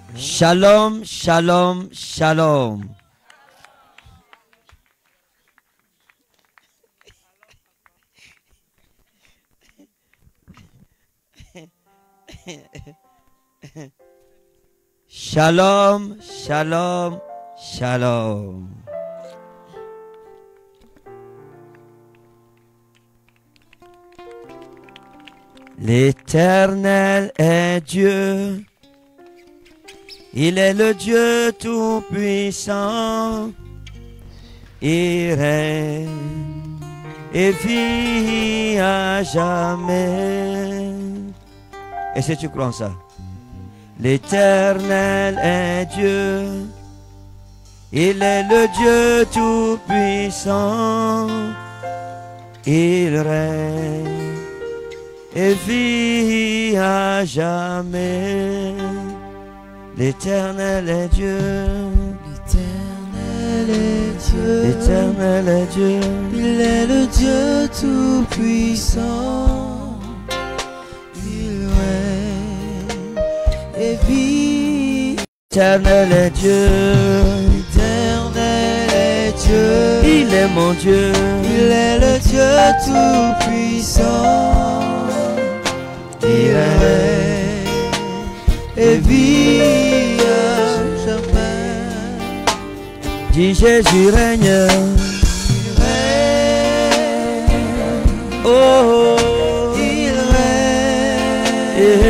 Shalom, shalom, shalom. Shalom, shalom, shalom. L'Éternel est Dieu. Il est le Dieu tout-puissant. Il règne et vit à jamais. Et si tu crois en ça? L'Éternel est Dieu. Il est le Dieu tout-puissant. Il règne et vit à jamais. L'Éternel est Dieu. L'Éternel est Dieu. L'Éternel est Dieu. Il est le Dieu tout-puissant. Il règne et vit. L'Éternel est Dieu. L'Éternel est Dieu. Il est mon Dieu. Il est le Dieu tout-puissant. Il règne et vit à jamais. Dis Jésus règne. Il règne. Oh, Il règne.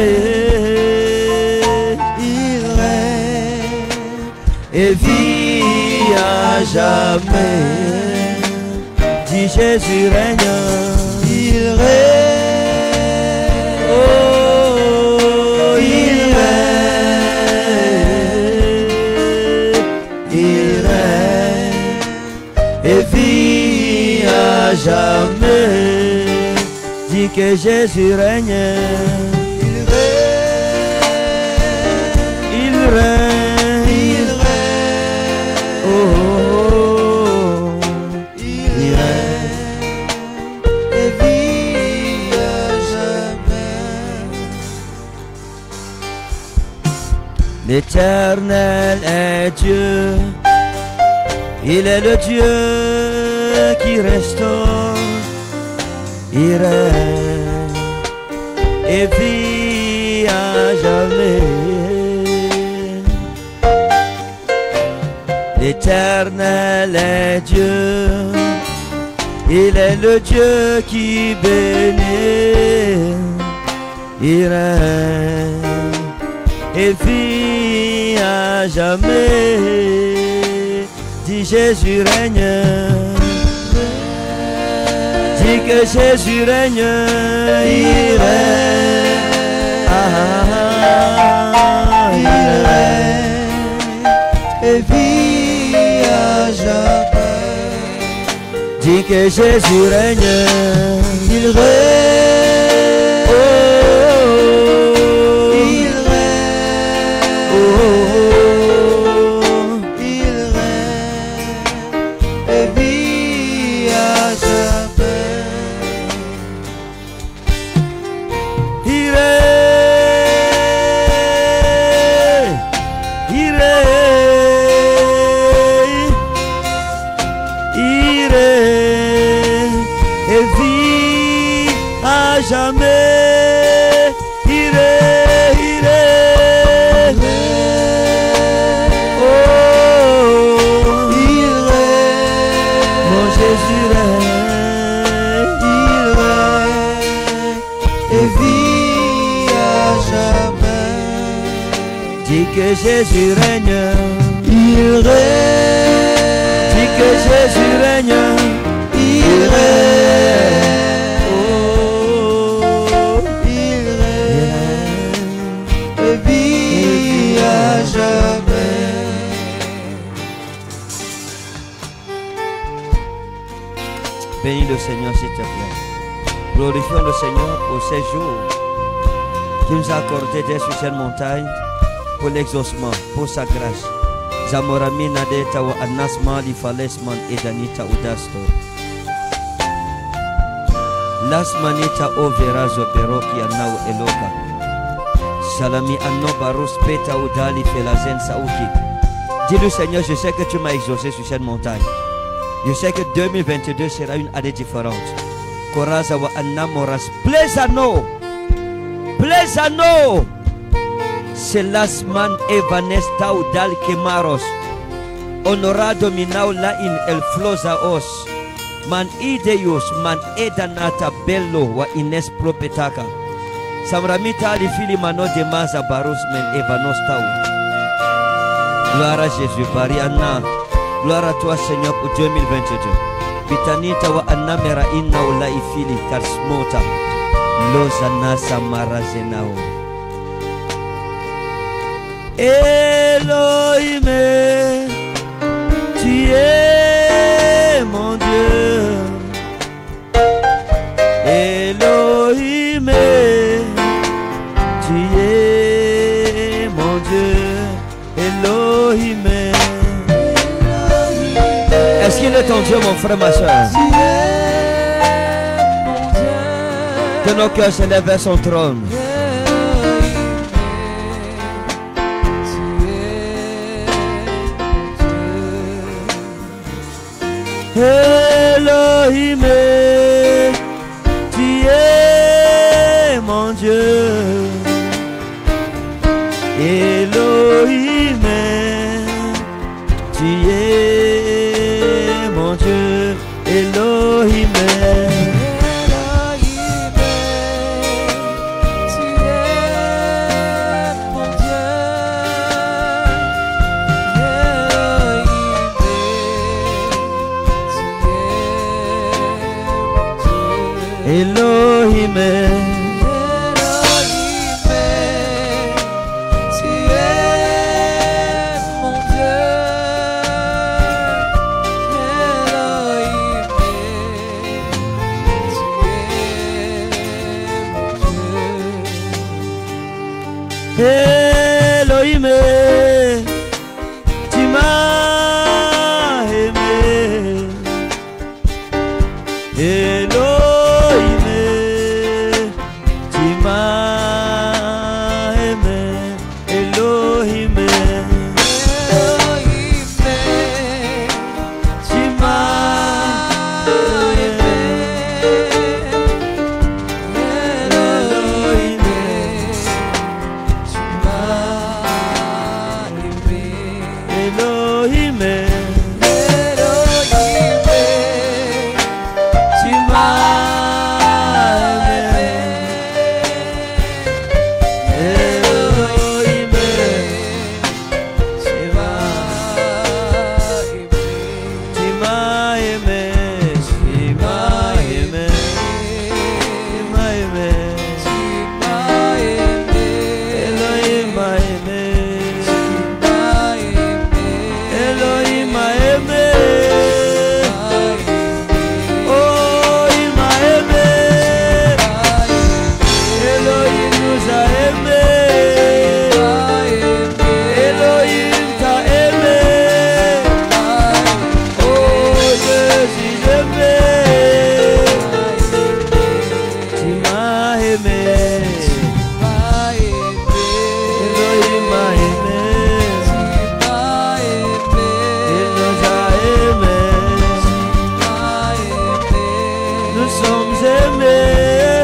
Il règne Et vit à jamais. Dis Jésus règne. Il règne. Oh, il règne. Il règne. Et vit à jamais. Dis que Jésus règne. Il règne. Il règne. Il règne. Oh, Il règne et vit à jamais. L'Éternel est Dieu. Il est le Dieu qui restaure. Il règne et vit à jamais. L'Éternel est Dieu. Il est le Dieu qui bénit. Il règne et vit à jamais. Dis Jésus règne. Dis que Jésus règne. Il règne. Il règne et vit à jamais. Dis que Jésus règne. Il règne. Oh, Il règne. oh, Il règne et vit à jamais. il règne. Il règne. Il règne et vit à jamais. Il règne. Il règne. Oh, Il règne. mon Jésus règne. Il règne et vit à jamais. Dis que Jésus règne. Il règne. Dis que Jésus règne. Il règne. Oh, Il règne et vit à jamais. bénis le Seigneur s'il te plaît. Glorifions le Seignor pour ces jours qu'il nous a accordé d'être sur cette montagne pour l'exaucement, pour sa grâce. Zamoramina deta wa anasma li falesman edanita udasto. Las manita o verazo peroki anau eloka. Salami Anno Barus Peta Udali Felazen Saouki. Dis-le Seigneur, je sais que tu m'as exaucé sur cette montagne. Je sais que 2022 sera une année différente. Koraza wa Anna Moras. Plaisano. Plaisano. Selasman Evanesta Udal Kemaros. Honora dominao la in el flozaos. Man ideus man edanata bello wa ines propetaka. Samramita ali fili mano de maza barus men evanostau. Gloire à Jésus, Bariana. Gloire à toi Seigneur pour 2022. Bitanita wa anna mera inna ula ifili karsmota. Lozana samara zenao. Elohim, tu es mon Dieu. Elohim, tu es mon Dieu. Elohim. Est-ce qu'il est ton Dieu, mon frère, ma soeur? Que nos cœurs s'élèvent vers son trône. Elohim, tu es mon Dieu. Elohim, tu es mon Dieu. Elohim, Elohim, tu es mon Dieu. Elohim, tu m'as aimé. Elohim, tu m'as aimé. Elohim, tu m'as aimé. Elohim, Elohim, tu m'as aimé. Elohim, tu m'as aimé. Tu m'as aimé. Tu m'as aimé. Elohim m'a aimé. Elohim m'a aimé. Oh, il m'a aimé. Elohim nous a aimés. Elohim t'a aimé. Oh, je suis aimé. Tu m'as aimé. Elohim m'a aimé. Il nous a aimés. Nous sommes aimés.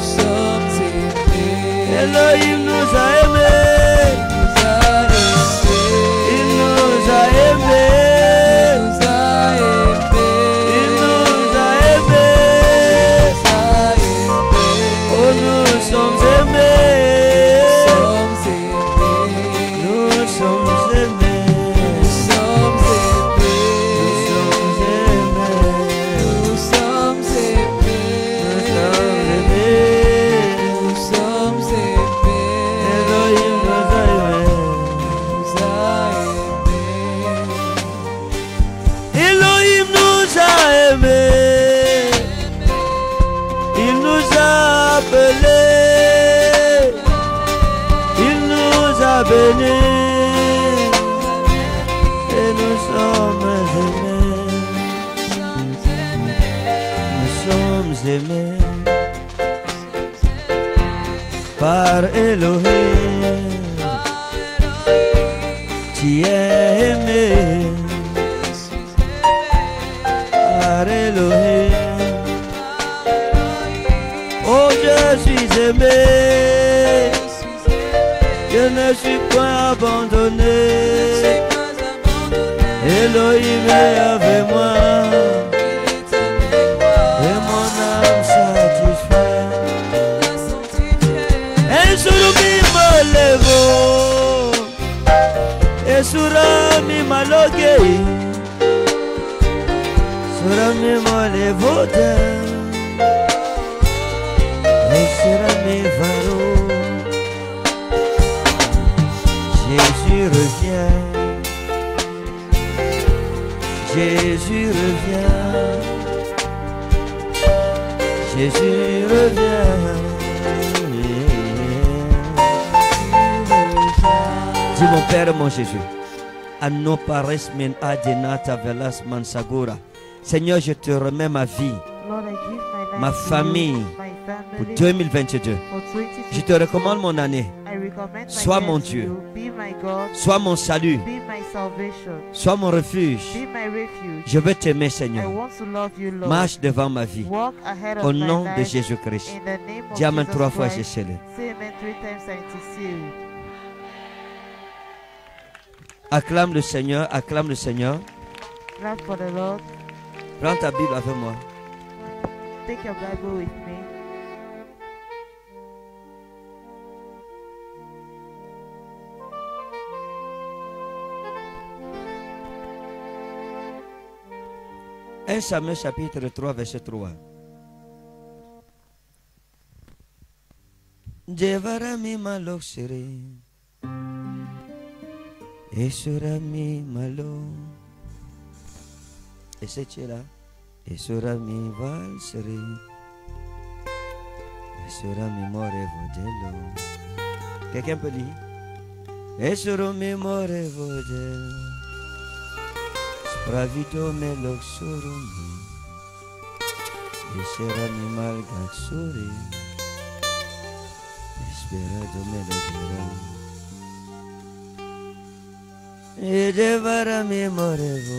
Elohim nous a aimés. Il nous a aimés. Il nous a aimés. Oh, nous sommes aimés. Nous sommes aimés. Nous sommes aimés. Elohim nous a aimés. Elohim nous a aimés. Il nous a appelés. par Elohim. Tu es aimé par Elohim. Oh, je suis aimé, je ne suis pas abandonné. Elohim est avec moi et mon âme satisfait. Et sur mi molevo, et sur mi malogue, sur mi molevo, et sur mi varo. Jésus revient. Jésus revient, Jésus revient. Dis mon Père, mon Jésus, à nos pares men adenata velas mansagura. Seigneur, je te remets ma vie, ma famille pour 2022. Je te recommande mon année. Sois mon Dieu, sois mon salut, sois mon refuge. Je veux t'aimer, Seigneur. Marche devant ma vie. Au nom de Jésus-Christ. Dis Amen 3 fois, je célèbre. Acclame le Seigneur, acclame le Seigneur. Prends ta Bible avec moi. Take your Bible with me. Un Samuel chapitre 3 verset 3. Devarami malok siri Esurami malo Et c'est là Esurami val siri Esurami more vodelo. Quelqu'un peut lire? Esurami more vodelo. Pravito melok surumi Esurami malgak suri Esperado melodiro Edevarami morevo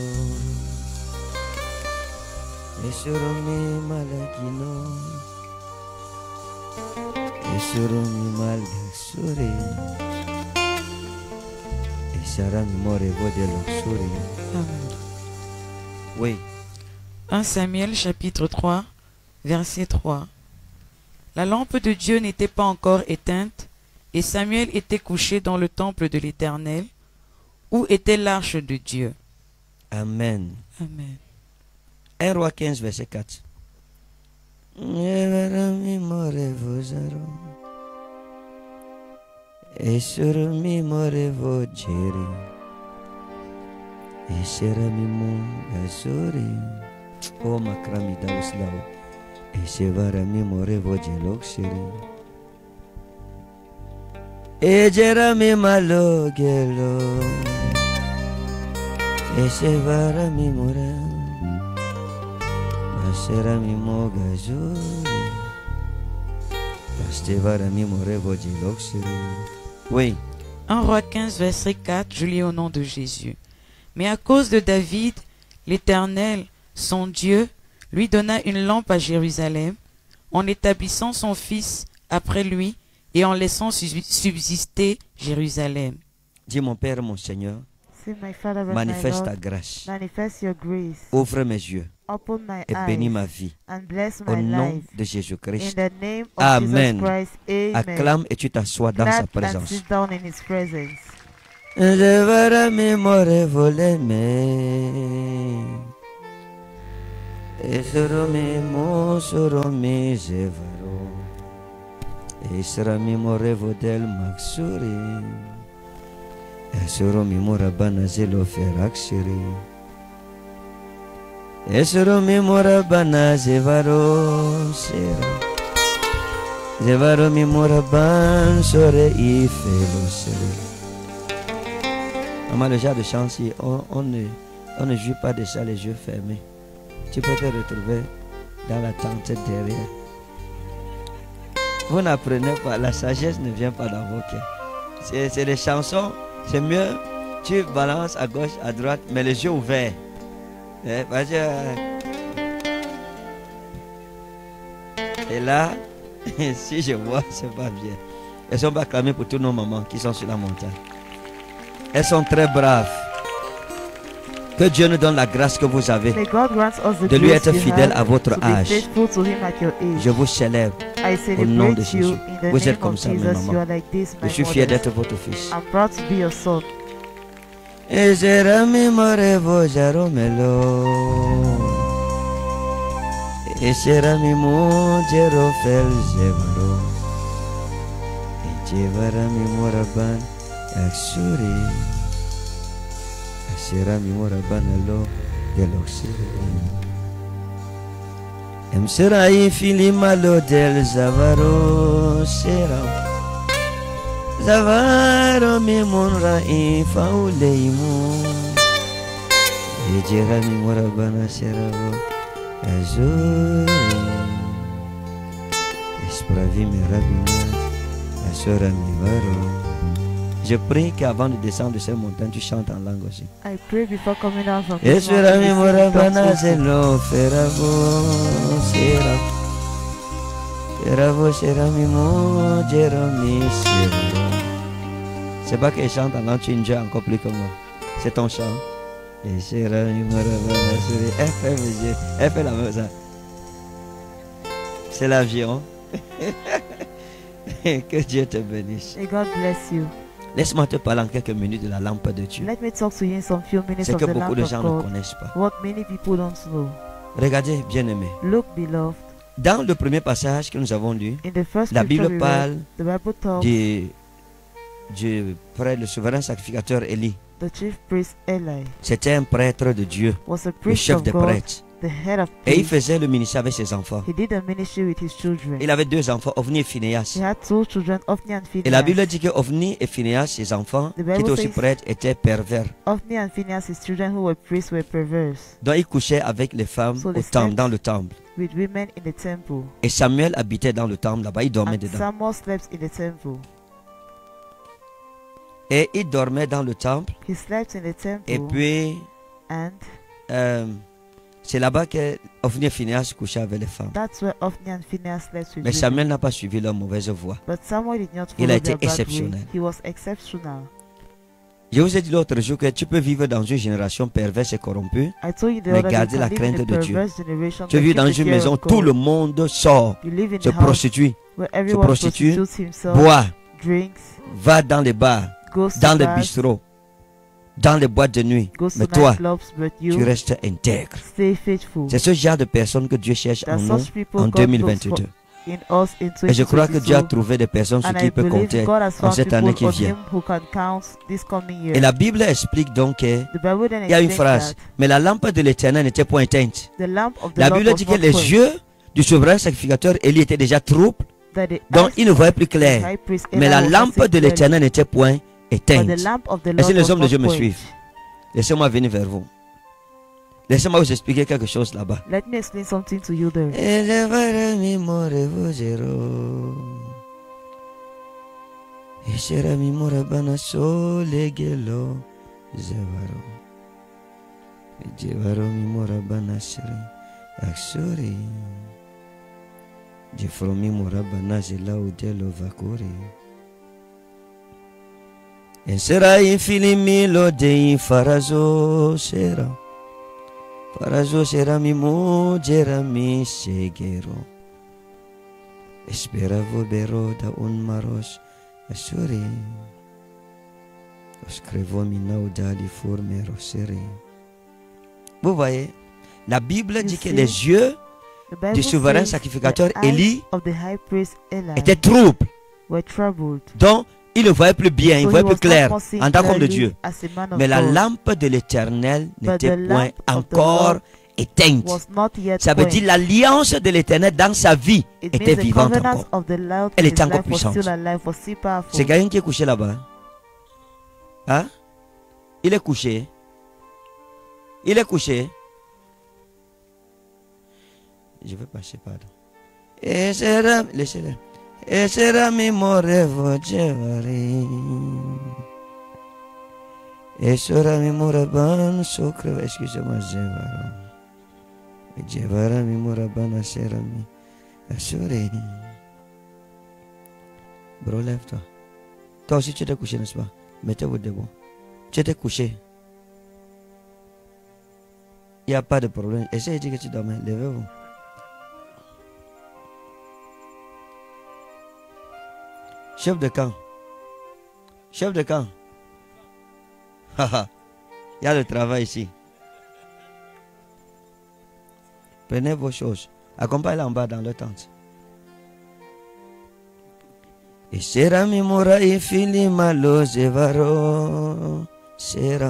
Esurumi malagino Esurumi malgak suri Esurami morevo de l'oxuri. Amen. Oui. 1 Samuel chapitre 3, verset 3. La lampe de Dieu n'était pas encore éteinte, et Samuel était couché dans le temple de l'Éternel, où était l'arche de Dieu. Amen. Amen. 1 Roi 15, verset 4. Et sur mi morevo jeri Et serami mon azori O makrami dauslao Et sevarami morevo jelok siri E jerami malo gelo E sevarami more Aserami mo gazori Astevarami morevo jelok siri. Oui. 1 Roi 15, verset 4, je lis au nom de Jésus. Mais à cause de David, l'Éternel, son Dieu, lui donna une lampe à Jérusalem, en établissant son fils après lui et en laissant subsister Jérusalem. Dis mon Père, mon Seigneur, manifeste ta grâce. Manifest your grace. Ouvre mes yeux Open my et eyes bénis ma vie. and bless Au my nom life. de Jésus-Christ. In the name of Amen. Jesus Christ, amen. Acclame et tu t'assois dans sa Clap and présence. sit down in His presence. Devarami morevo leme Esurumi mo surumi zevaro Esrami morevo del maxuri Esurumi morabana zelo feraxiri Esurumi morabana zevaro sera Zevarumi moraban sore ifelo sere. Maman, le genre de chant, on ne joue pas de ça les yeux fermés. Tu peux te retrouver dans la tente derrière. Vous n'apprenez pas, la sagesse ne vient pas dans vos cœurs. C'est des chansons, c'est mieux, tu balances à gauche, à droite, mais les yeux ouverts. Parce que, et là, si je vois, c'est pas bien. Elles sont acclamées pour tous nos mamans qui sont sur la montagne. Elles sont très braves. Que Dieu nous donne la grâce que vous avez May God grant us the de lui grace être you fidèle have à votre to be âge. faithful to him at your age. Je vous célèbre. I au nom de celebrate you Jésus. in the Vous êtes name comme of ça, mes Jesus. mamans. You are like this, Je my suis fier mother. d'être votre fils. I'm proud to be your son. Ezerami morevo jaromelo. Ezerami mojero felzevaro. Ejevarami moraban aksuri. Ezerami moraban alo deloxiri. Emserai filimalo del zavaro seram. Zavaro mi monra infauleimu. Ejera mi morabana seravo azuri. Espravi mi rabinas asora mi varo. Je prie qu'avant de descendre de cette montagne, tu chantes en langue aussi. I pray before coming down from this Esora mi mountain, you sing morabana tongues also. zelo feravo sera. Feravo sera mi mo jerami sera. C'est pas qu'elle chante en langue tchinja encore plus que moi. C'est ton chant. Et sera mi morabana sera. Elle fait la même ça. C'est l'avion. Que Dieu te bénisse. May God bless you. Laisse-moi te parler en quelques minutes de la lampe de Dieu. Let me talk to you in some few minutes C'est of que the beaucoup lamp de of gens ne God. connaissent pas. What many people don't know. Regardez, bien-aimés. Look, beloved. Dans le premier passage que nous avons lu, In the first la scripture Bible we parle read, the Bible talks du prêtre, le souverain sacrificateur Élie. the chief priest Eli C'était un prêtre de Dieu, was a le priest chef of des God, prêtres. the head of Et il priests. faisait le ministère avec ses enfants. He did a ministry with his children. Il avait deux enfants, Ophni et Phinehas. He had two children, Ophni and Et la Phinehas. Bible dit que Ophni et Phinehas, ses enfants, The qui Bible étaient aussi says- prêtres, étaient pervers. Ophni and Phinehas, his children who were priests, were perverse Donc ils couchaient avec les femmes So au they temple, slept dans le temple. with women in the temple. Et Samuel habitait dans le temple, là-bas, il dormait And dedans. Samuel slept in the temple. Et il dormait dans le temple. He slept in the temple. Et puis, And c'est là-bas que Ophni et Phinehas couchaient avec les femmes. that's where Ophni and Phinehas slept with Mais women. Samuel n'a pas suivi leur mauvaise voie. But Samuel did not Il follow a été their bad way. exceptionnel. He was exceptional. Je vous ai dit l'autre jour que tu peux vivre dans une génération perverse et corrompue. I told you the Mais other day, gardez you la can live in crainte a de Dieu. perverse generation, Tu but vis keep dans the une fear maison, of tout God. le monde sort, You live in se the house prostitue, where everyone prostitue, prostitutes himself, boit, drinks, va dans les bars, goes to dans les bars, bistrots, dans les boîtes de nuit. goes to Mais toi, nightclubs, but tu you restes intègre. stay faithful. C'est ce genre de personnes que Dieu cherche en There are nous such people en God looks 2022. for in us in Et je crois que Dieu a 2022. trouvé des personnes sur And qui I il peut believe compter God has en found cette année qui people on vient. him who can count this coming year. Et la Bible explique donc que The Bible then il y a une explains phrase, that mais la lampe de l'Éternel n'était point éteinte. the lamp of the La Lord Bible was dit que not les quenched, yeux du souverain sacrificateur Élie étaient déjà troubles, that the donc eyes il ne voyait plus of the clair. high priest Mais Eli la was not lampe seeing de clearly, l'Éternel n'était point but éteinte. the lamp of the Est-ce Lord que les was hommes de not Dieu me quenched. suivent? Laissez-moi venir vers vous. Laissez-moi vous expliquer quelque chose là-bas. Let me explain something to you there. Elevarami morevo zero. Esherami morabana solegelo zevaro. Jevaro mi morabana sri aksuri. Jefromi morabana zela udelo vakuri. Ensera infilimi lo de farazo sera. Farazo sera mi mujera mi segero. Esperavo bero da un maros asuri. Oscrevo mi nauda di forme rosere. Vous voyez, la Bible dit que see, les yeux The Bible du souverain says sacrificateur the eyes Élie of the high priest Eli étaient troubles. were troubled. Donc, il ne voyait plus bien, il So ne voyait he plus was clair not more seeing en tant qu'homme de clearly Dieu. as a man of Mais la God, lampe de l'Éternel but n'était the point lamp of the encore Lord éteinte. was not yet Ça veut quenched. dire l'alliance de l'Éternel dans sa vie It était means the vivante covenant encore. of the Lord Elle in était his encore life was puissante. still alive, was still powerful. C'est quelqu'un qui est couché là-bas. Hein? Il est couché. Il est couché. Je vais passer, pardon. Laissez-le. E sera mi morevo jevari. E sera mi moraban socre, excusez-moi, jevara. E jevara mi moraban sera mi assuré. Bro, lève-toi. Toi aussi tu t'es couché, n'est-ce pas? Mettez-vous debout. Tu t'es couché. Il n'y a pas de problème. Essayez de dire que tu dormais. Levez-vous. Chef de camp. Chef de camp. Il y a le travail ici. Prenez vos choses. Accompagnez-la en bas dans le tente. Et sera mi mora e fili malo zevaro. Sera.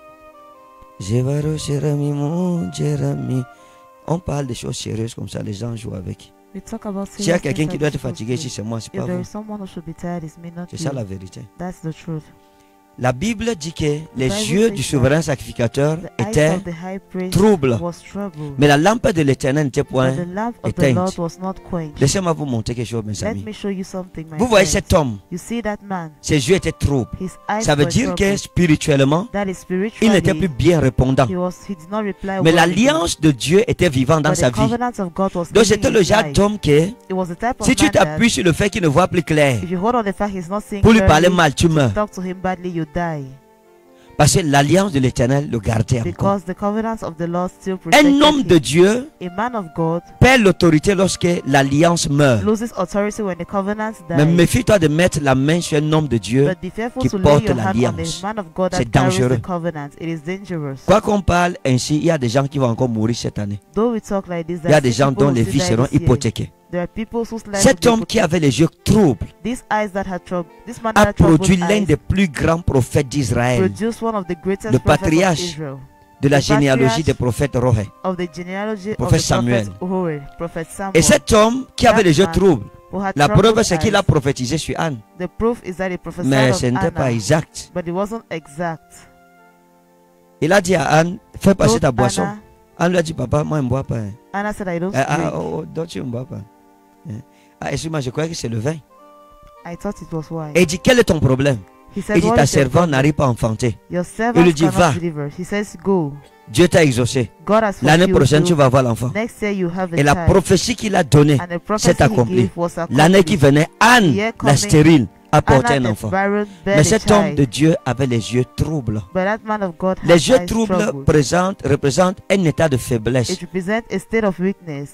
Zevaro sera mi mo jerami. On parle de choses sérieuses comme ça, les gens jouent avec. We talk about S'il y a serious quelqu'un things qui that doit we're être supposed fatigué to ici, c'est moi, c'est do. pas If there vous. is someone who should be tired, it may not C'est be ça you. la vérité. That's the truth. La Bible dit que les Bible yeux says du that souverain sacrificateur The eyes étaient of the high priest troubles, was troubled, mais la lampe de l'éternel n'était but point the lamp of the éteinte. Lord was not quenched. Laissez-moi vous montrer quelque chose, mes Let amis. me show you something, my Vous voyez friends. cet homme, You see that man? ses yeux étaient troubles. His eyes Ça veut were dire que troubled. spirituellement, That is il n'était plus spiritually, bien répondant. he did not reply Mais well again. l'alliance de Dieu était vivante dans But sa the vie. covenant of God was Donc living c'était in le his genre life. d'homme que, It was the type of si tu man that, t'appuies sur le fait qu'il ne voit plus clair, if you hold on the fact he's not seeing pour lui parler clearly, mal, tu meurs. talk to him badly, you die. Parce que l'alliance de l'éternel le gardait encore. Because the covenants of the Lord still protected Un homme de him. Dieu A man of God perd l'autorité lorsque l'alliance meurt. loses authority when the covenants Mais die. méfie-toi de mettre la main sur un homme de Dieu. But be fearful qui to lay porte your hand on l'alliance. a man of God that C'est carries dangereux. the covenant. It is dangerous. Quoi qu'on parle ainsi, il y a des gens qui vont encore mourir cette année. Though we talk like this, Il y a there des are gens people dont who les still vies die seront this year. hypothéquées. There are people whose lives Cet will be homme qui avait les yeux troubles These eyes that had trouble, this man that a had troubled produit l'un eyes des plus grands prophètes d'Israël, produced one of the greatest le prophets patriarche of Israel, de la the généalogie patriarch des prophètes Rohe. of the genealogy Prophète of the Samuel. prophet Joel, prophet Samuel. Et cet homme qui avait les yeux man troubles, who had la troubled preuve c'est qu'il a eyes. prophétisé sur Anne. The proof is that he prophesied Mais of ce n'était pas Anna, exact. but it wasn't exact. Il a dit à Anne, fais passer Told ta boisson. Anna, Anne lui a dit, papa, moi je ne bois pas. Hein. Anna said, I don't Ah, drink. donc tu ne bois pas. Hein. Ah, excuse-moi, je croyais que c'est le vin. I thought it was wine. Et il dit, quel est ton problème? He said, Il dit, what ta is your servante problem? n'arrive pas à enfanter. Your Il servant lui dit, va. cannot deliver. He says, go. Dieu t'a exaucé. God has L'année fulfilled prochaine, tu you. vas avoir l'enfant. Next year you have a Et la child. prophétie qu'il a donnée, And the prophecy s'est he accomplie. gave was l'année qui accomplished. venait, Anne, Here la coming, stérile, a porté Anna un the enfant. barren Mais bare a cet homme de child. Dieu avait les yeux troubles. But that man of God had Les yeux eyes troubles troubled. représentent un état de faiblesse, It represents a state of weakness,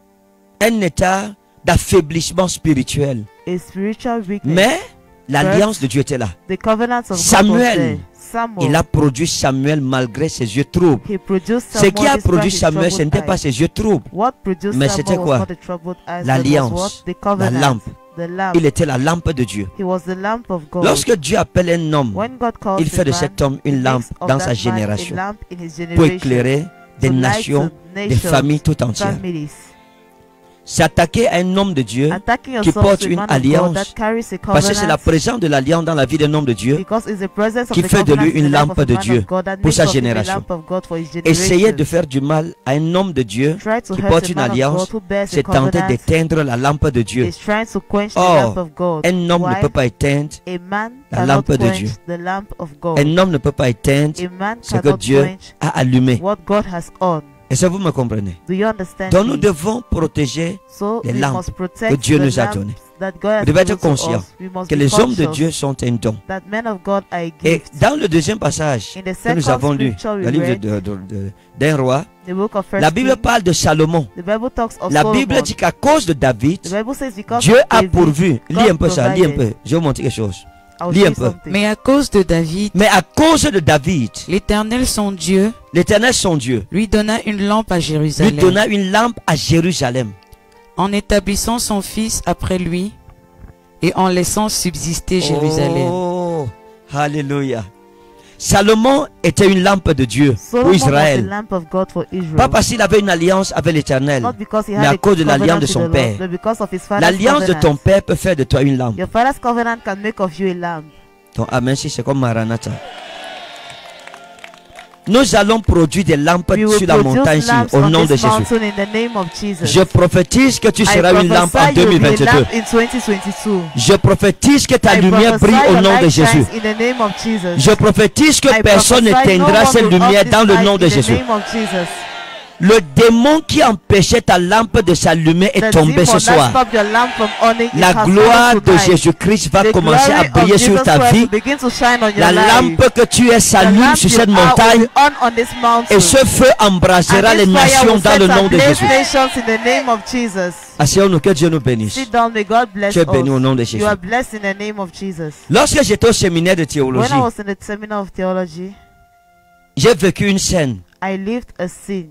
un état d'affaiblissement spirituel. a spiritual weakness. Mais l'alliance de Dieu était là. The covenant of God was Samuel, there. Samuel, Il a produit Samuel malgré ses yeux troubles. he produced Ce Samuel qui a despite produit his Samuel, ce troubled n'était pas eyes. ses yeux troubles. What produced Mais Samuel c'était was quoi? not the troubled eyes, but L'alliance, was what? The covenant, lampe. the lamp. Il était la lampe de Dieu. He was the lamp of God. Lorsque Dieu appelle un homme, When God calls il fait de a man, cet homme he une lampe makes of dans that sa man génération a lamp in his pour generation, éclairer des to light nations, the des nations, familles tout entières. families. S'attaquer à un homme de Dieu, Attacking qui yourself porte to a une man of God alliance, that carries a parce que c'est la covenant, présence de l'alliance dans la vie d'un homme de Dieu, because it's the presence of qui the fait de lui covenant in une the life lampe of a de man Dieu of God that pour makes sa of him a génération. lamp of God for his Essayer generation. de faire du mal à un homme de Dieu Try to qui hurt porte a une man of alliance, God who bears a c'est tenter covenant, d'éteindre la lampe de Dieu. is trying to quench the Or, lamp of God. Un homme ne Why? peut pas éteindre, A man la cannot lampe de quench Dieu. the lamp of God. un homme ne peut pas éteindre A man ce que cannot Dieu quench a allumé. what God has on. Est-ce que vous me comprenez? Do you understand Donc nous me? devons protéger So les we lampes must protect que Dieu the nous a lamps données. that God has Vous devez être given to conscient us. We must que be les hommes de conscious Dieu sont un don. that men of God are a Et gift. dans le deuxième passage In the que nous second avons lu, scripture we le livre read, d'un roi, the book of la First Bible Kings, parle de Salomon. the Bible talks of La Solomon. Bible dit qu'à cause de David, The Bible says because Dieu of a David, pourvu. God Lis un peu ça, lis un provided. peu. Je vais vous montrer quelque chose. I'll Lis show un you peu. something. Mais à cause de David, Mais à cause de David, l'Éternel son Dieu l'Éternel son Dieu lui donna une lampe à lui Jérusalem, donna une lampe à Jérusalem en établissant son fils après lui et en laissant subsister Jérusalem. Oh, alléluia. Salomon était une lampe de Dieu pour Solomon was the Israël. lamp of God for Israel. Pas parce qu'il avait une alliance avec l'Éternel. Not because he mais had à a cause de l'alliance covenant de with son the Lord, père. but because of his father's L'alliance de covenant. ton père peut faire de toi une lampe. Your father's covenant can make of you a lamp. Ton amen, si c'est comme Maranatha. Nous allons produire des lampes We will sur la montagne produce lamps au on nom de this Jésus. mountain in the name of Jesus. Je prophétise que tu I seras une lampe en prophesy you'll be a 2022. lamp in 2022. Je prophétise que ta I lumière brille prophesy au your nom de light Jésus. shines in the name of Jesus. Je prophétise que I personne prophesy n'éteindra no cette one will lumière off dans this le light nom de in the Jésus. name of Jesus. Le démon qui empêchait ta lampe de s'allumer est The tombé ce demon that soir. stopped your lamp from on-ing is La has gloire fallen de tonight. Jésus-Christ va The commencer à glory of briller sur Jesus ta Christ vie. will begin to shine on your La life. lampe que tu es The s'allume lamp sur you cette are montagne will be on this mountain. et ce feu embrasera And les this fire nations will dans set le nom de ablaze Jésus. nations in the name of Jesus. Asseyons-nous, que Dieu nous bénisse. Sit down, may God bless Tu es béni au nom de us. Jésus. You are blessed in the name of Jesus. Lorsque j'étais au séminaire de When théologie, I was in the seminar of theology, j'ai vécu une scène. I lived a scene.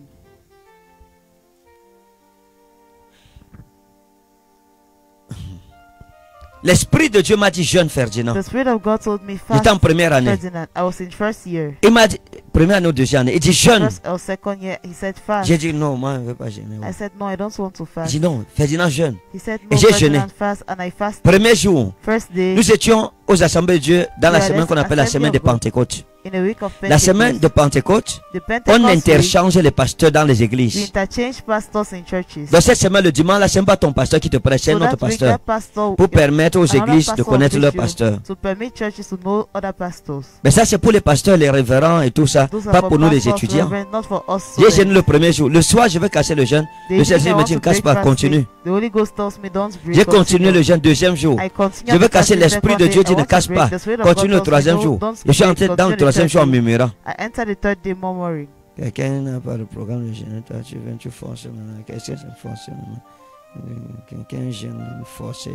L'Esprit de Dieu m'a dit, jeune Ferdinand. The Spirit of God told me fast J'étais en première année. Ferdinand. I was in first year. Il m'a dit, première année ou deuxième année. Il dit, jeune. First or second year, he said fast. J'ai dit, non, moi, je ne veux pas jeûner. I said no, I don't want to Il fast. dit, non, Ferdinand jeûne. He said Et no, j'ai jeûné. Ferdinand fast, and I fasted. Premier jour, First day, nous étions aux assemblées de Dieu dans la Yeah, semaine let's qu'on appelle la assembly semaine de of God. Pentecôte. in a week of La semaine Pentecost. de Pentecôte, The on Pentecost week, interchange les pasteurs dans les we églises. interchange pastors in churches. Dans cette semaine, le dimanche, là, ce n'est pas ton pasteur qui te prêche, c'est So notre that week, pasteur. that pastor, Pour permettre aux another églises de pastor connaître will leur preach you, pasteur. to permit churches to know other pastors. Mais ça, c'est pour les pasteurs, les révérends et tout ça, Those are pas for pour nous les pastors, étudiants. reverend, not for us J'ai students. jeûné le premier jour. Le soir, je vais casser le jeûne. The Le Seigneur evening I me want dit, to ne casse break pas, fasting. continue. The Holy Ghost tells me don't break. J'ai continué continue. le jeûne deuxième jour. I continue Je veux the casser fasting l'Esprit de second Dieu day. dit I ne want to casse break. pas. The Spirit of Continue God le troisième tells me, jour. don't Je suis break, entré dans le continue the troisième third jour en day. murmurant. I entered the third day murmuring. Quelqu'un n'a pas le programme de jeûne. Toi, tu viens, tu forces maintenant. Qu'est-ce que c'est forcer maintenant? Quelqu'un jeûne, forcer.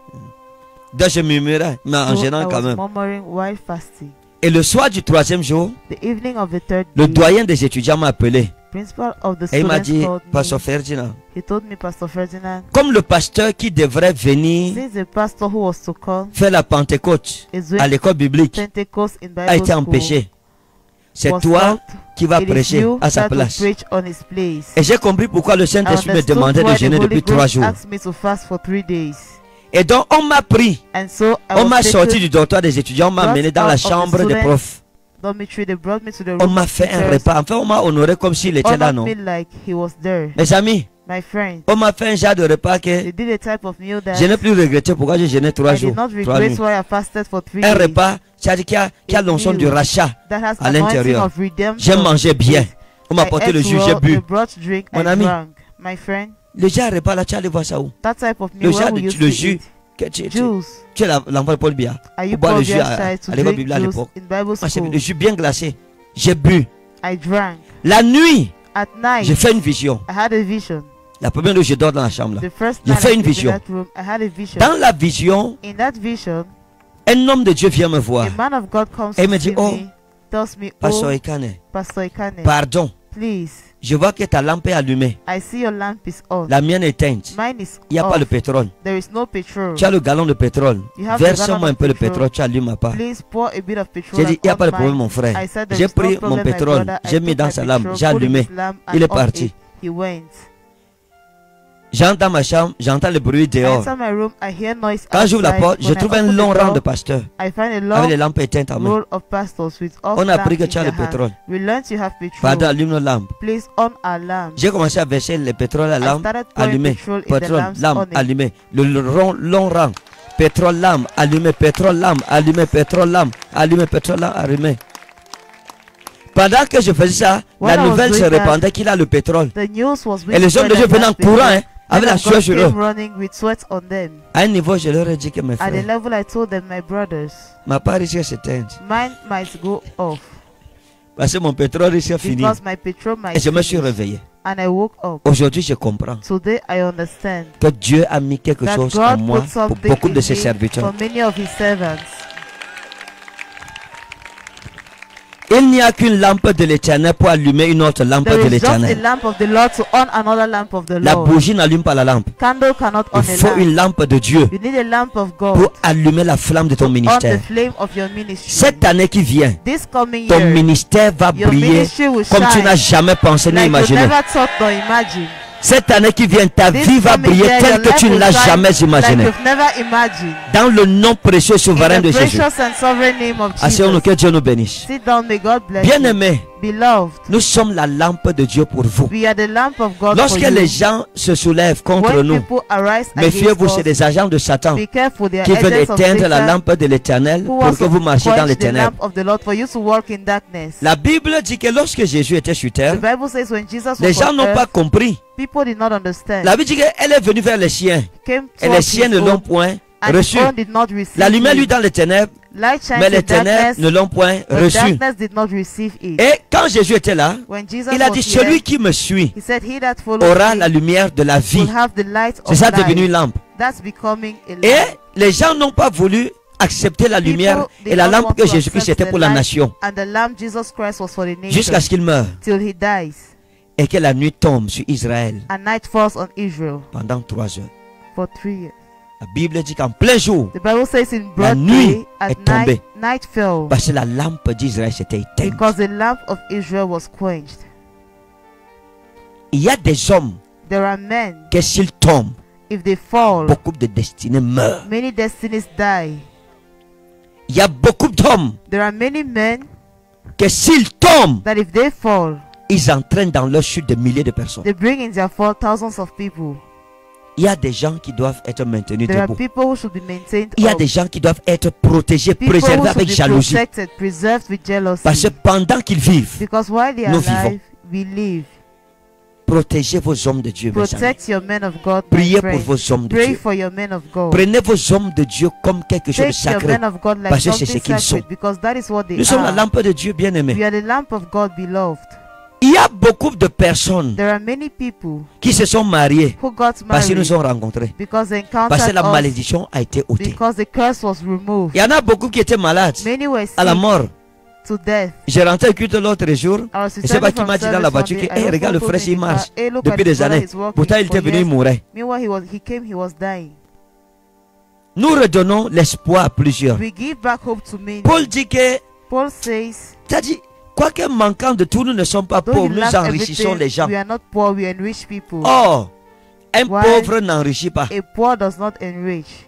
Donc je murmurais, mais en So gênant I quand was même. murmuring while fasting. Et le soir du troisième jour, The evening of the third le day, doyen des étudiants m'a appelé. principal of the Et il m'a students dit, called Pasteur me. Ferdinand, He told me, Pastor Ferdinand, comme le pasteur qui devrait venir since the pastor who was to come faire la Pentecôte is à doing l'école biblique Pentecost in a Bible été school, empêché, c'est was toi stopped, qui vas it is prêcher you à sa that will place. preach on his place. Et j'ai compris pourquoi le I Saint-Esprit me understood demandait de why the jeûner Holy depuis 3 Ghost jours. asked me to fast for 3 days. Et donc on m'a pris, And so I on was m'a sorti taken du dortoir des étudiants, on m'a brought amené dans out la of the chambre des students. profs. dormitory. They brought me to the On room m'a of fait un teachers. repas. Enfin, on m'a honoré comme s'il était là, Honored non? me like he was there. Mes amis, My friend, on m'a fait un genre de repas que they did a type of meal that je n'ai plus regretté pourquoi j'ai jeûné 3 I jours. did not 3 regret nuits. why I fasted for 3 Un days. repas, c'est-à-dire qu'il y a l'onction du rachat. That has à anointing l'intérieur. of redemption. J'ai mangé bien. On m'a I apporté ate le jus, well, j'ai bu. they brought drink, Mon I ami. drank. My friend, Le genre de repas là, tu allais voir ça où? that type of Le meal genre where we de used le to jus. eat. Que tu Juice. es l'enfant de Paul Biya. Are you Pour boire le jus Proverbs à child to l'école drink biblique à juice l'époque. in Bible Moi, j'ai bu school? le jus bien glacé. J'ai bu. I drank. La nuit, At night, j'ai fait une vision. I had a vision. La première nuit, je dors dans la chambre là. The first J'ai night fait I une slept in vision. that room, I had a vision. Dans la vision, In that vision, un homme de Dieu vient me voir. a man of God comes Et il to me dit, see oh, me, tells me, Pasteur oh, Ekane, Pastor Ikane, pardon. please, Je vois que ta lampe est allumée. I see your lamp is on. La mienne est éteinte. Mine is Il n'y a off. pas de pétrole. There is no petrol. Tu as le galon de pétrole. You have the Verse-moi gallon un of peu de petrol. pétrole. Tu allumes ma part. Please pour a bit of petrol. J'ai dit, il n'y a and pas de on problème, mine. mon frère. I said, there J'ai is no pris problem, mon my pétrole. brother. I J'ai mis took dans my sa lampe. petrol, J'ai put it in allumé. his lamp, Il and est on parti. it. He went. J'entre dans ma chambre. J'entends le bruit I dehors. enter my room. I hear noise Quand j'ouvre la outside. porte, je When I trouve un open long the rang door, de pasteurs I find a avec long les lampes éteintes en main. roll of pastors with off On a appris lamps que tu in as le their hand. pétrole. We learned you have petrol. Pardon, allume nos lampes. Please on our lamp. J'ai commencé à verser le pétrole à la I lampe. started pouring Allumé. petrol in the Pétrole, lamps lampe, on it. allumé. Long rang. Pétrole, lampe, allumé. Pétrole, lampe, allumé. Pétrole, lampe, allumé. Pétrole, lampe, allumé. Pendant que je faisais ça, When la I was nouvelle se doing that, répandait qu'il a le pétrole. The news was Et les hommes de Dieu venaient en courant, hein, avec la sueur sur eux. running with sweat on them. À un niveau, je leur ai dit que mes At the frères, level I told them, my brothers, ma part risque de s'éteindre. mine might go off Parce que mon pétrole risque de finir. because my petrol might Et je me suis finish. réveillé. And I woke up. Aujourd'hui, je comprends Today I understand que Dieu a mis quelque that chose en God moi put pour something beaucoup in de ses me serviteurs. for many of his servants. Il n'y a qu'une lampe de l'éternel pour allumer une autre lampe There de is just a l'éternel. lamp of the Lord to on another lamp of the La Lord. bougie n'allume pas la lampe. Candle cannot on Il a faut lamp. une lampe de Dieu You need a lamp of God pour allumer la flamme de ton on the ministère. flame of your ministry. Cette année qui vient, This coming ton year, ministère va your briller ministry will comme tu shine n'as jamais pensé ni like you imaginé. never thought nor imagined. Cette année qui vient, ta This vie va coming briller year, telle your que life tu ne will l'as shine jamais like imaginé. you've never imagined. Dans le nom précieux et souverain In de the Jésus. precious and sovereign name of Asseyons-nous, Jesus. que Dieu nous bénisse. Sit down, may God bless you. Bien-aimé, Beloved, nous sommes la lampe de Dieu pour vous. we are the lamp of God for Lorsque you. les gens se soulèvent contre When nous, people arise méfiez-vous, against c'est us, des agents de Satan be careful, they are qui veulent agents of éteindre la Satan lampe de l'Éternel who pour wants que vous to marchiez dans les quench the ténèbres. lamp of the Lord for you to walk in darkness. La Bible dit que lorsque Jésus était sur The terre, Bible says when Jesus les was gens on n'ont pas earth, compris. people did not understand. La Bible dit qu'elle est venue vers les siens Came et les towards siens his ne l'ont own, point and reçu. his own did not receive La lumière lui him. dans les ténèbres, Light shines mais les in ténèbres darkness, ne l'ont point but reçu. darkness did not receive it. Et quand Jésus était là, When Jesus il a was dit, here, celui qui me suit he said, he that follows aura me la lumière de la vie. will have the light C'est of ça life. devenu une lampe. That's becoming a Et light. les gens n'ont pas voulu accepter la lumière People et did la not lampe want que to Jésus-Christ accept était the pour la light, nation and the lamp Jesus Christ was for the nation jusqu'à ce qu'il meure till he dies. et que la nuit tombe sur Israël And night falls on Israel pendant 3 heures. for 3 years. La Bible dit qu'en plein jour, The Bible says in La broad nuit day, at est tombée. night fell, parce que la lampe d'Israël s'était éteinte. because the lamp of Israel was quenched. Il y a des hommes There are men, que s'ils tombent, if they fall, beaucoup de destinées meurent. many destinies die. Il y a beaucoup d'hommes There are many men que s'ils tombent, that if they fall, ils entraînent dans leur chute des milliers de personnes. they bring in their fall thousands of people. Il y a des gens qui doivent être maintenus There are debout. people who should be maintained Il y a up. des gens qui doivent être protégés, People who préservés should avec be jalousie. protected, preserved with Parce que jealousy. pendant qu'ils vivent, Because while they are nous vivons. alive, we live. protégez vos hommes de Dieu, mes amis. Protect your men of God, my Priez pour friend. vos hommes de Pray Dieu. for your men of God. Prenez vos hommes de Dieu comme quelque chose de Take your sacré. men of God like Parce que c'est something ce qu'ils sacred, sont. because that is what they Nous sommes la are. lampe de Dieu, bien-aimés. We are the lamp of God, beloved. Il y a beaucoup de personnes There are many people qui se sont mariées who got parce qu'ils married nous ont rencontrés. because they Parce que encountered la us, malédiction a été ôtée. because the curse was removed. Il y en a beaucoup qui étaient malades Many were à la sick mort. to death. J'ai rentré au culte l'autre jour. I was Je sais pas returning qui m'a from dit dans service la one voiture day. que, I hey, was regarde le told frère, in il the car, marche "Hey, look at depuis his des brother, années. he's walking Pourtant, il for était venu, il years." mourait. Meanwhile, he came, he was dying. Nous redonnons l'espoir à plusieurs. We give back hope to many. Paul dit que, Paul says, c'est-à-dire, quoique manquant de tout, nous ne sommes pas though you pauvres, nous lack enrichissons les everything, gens. we are not poor, we enrich people. Or, un Why? pauvre n'enrichit pas. A poor does not enrich.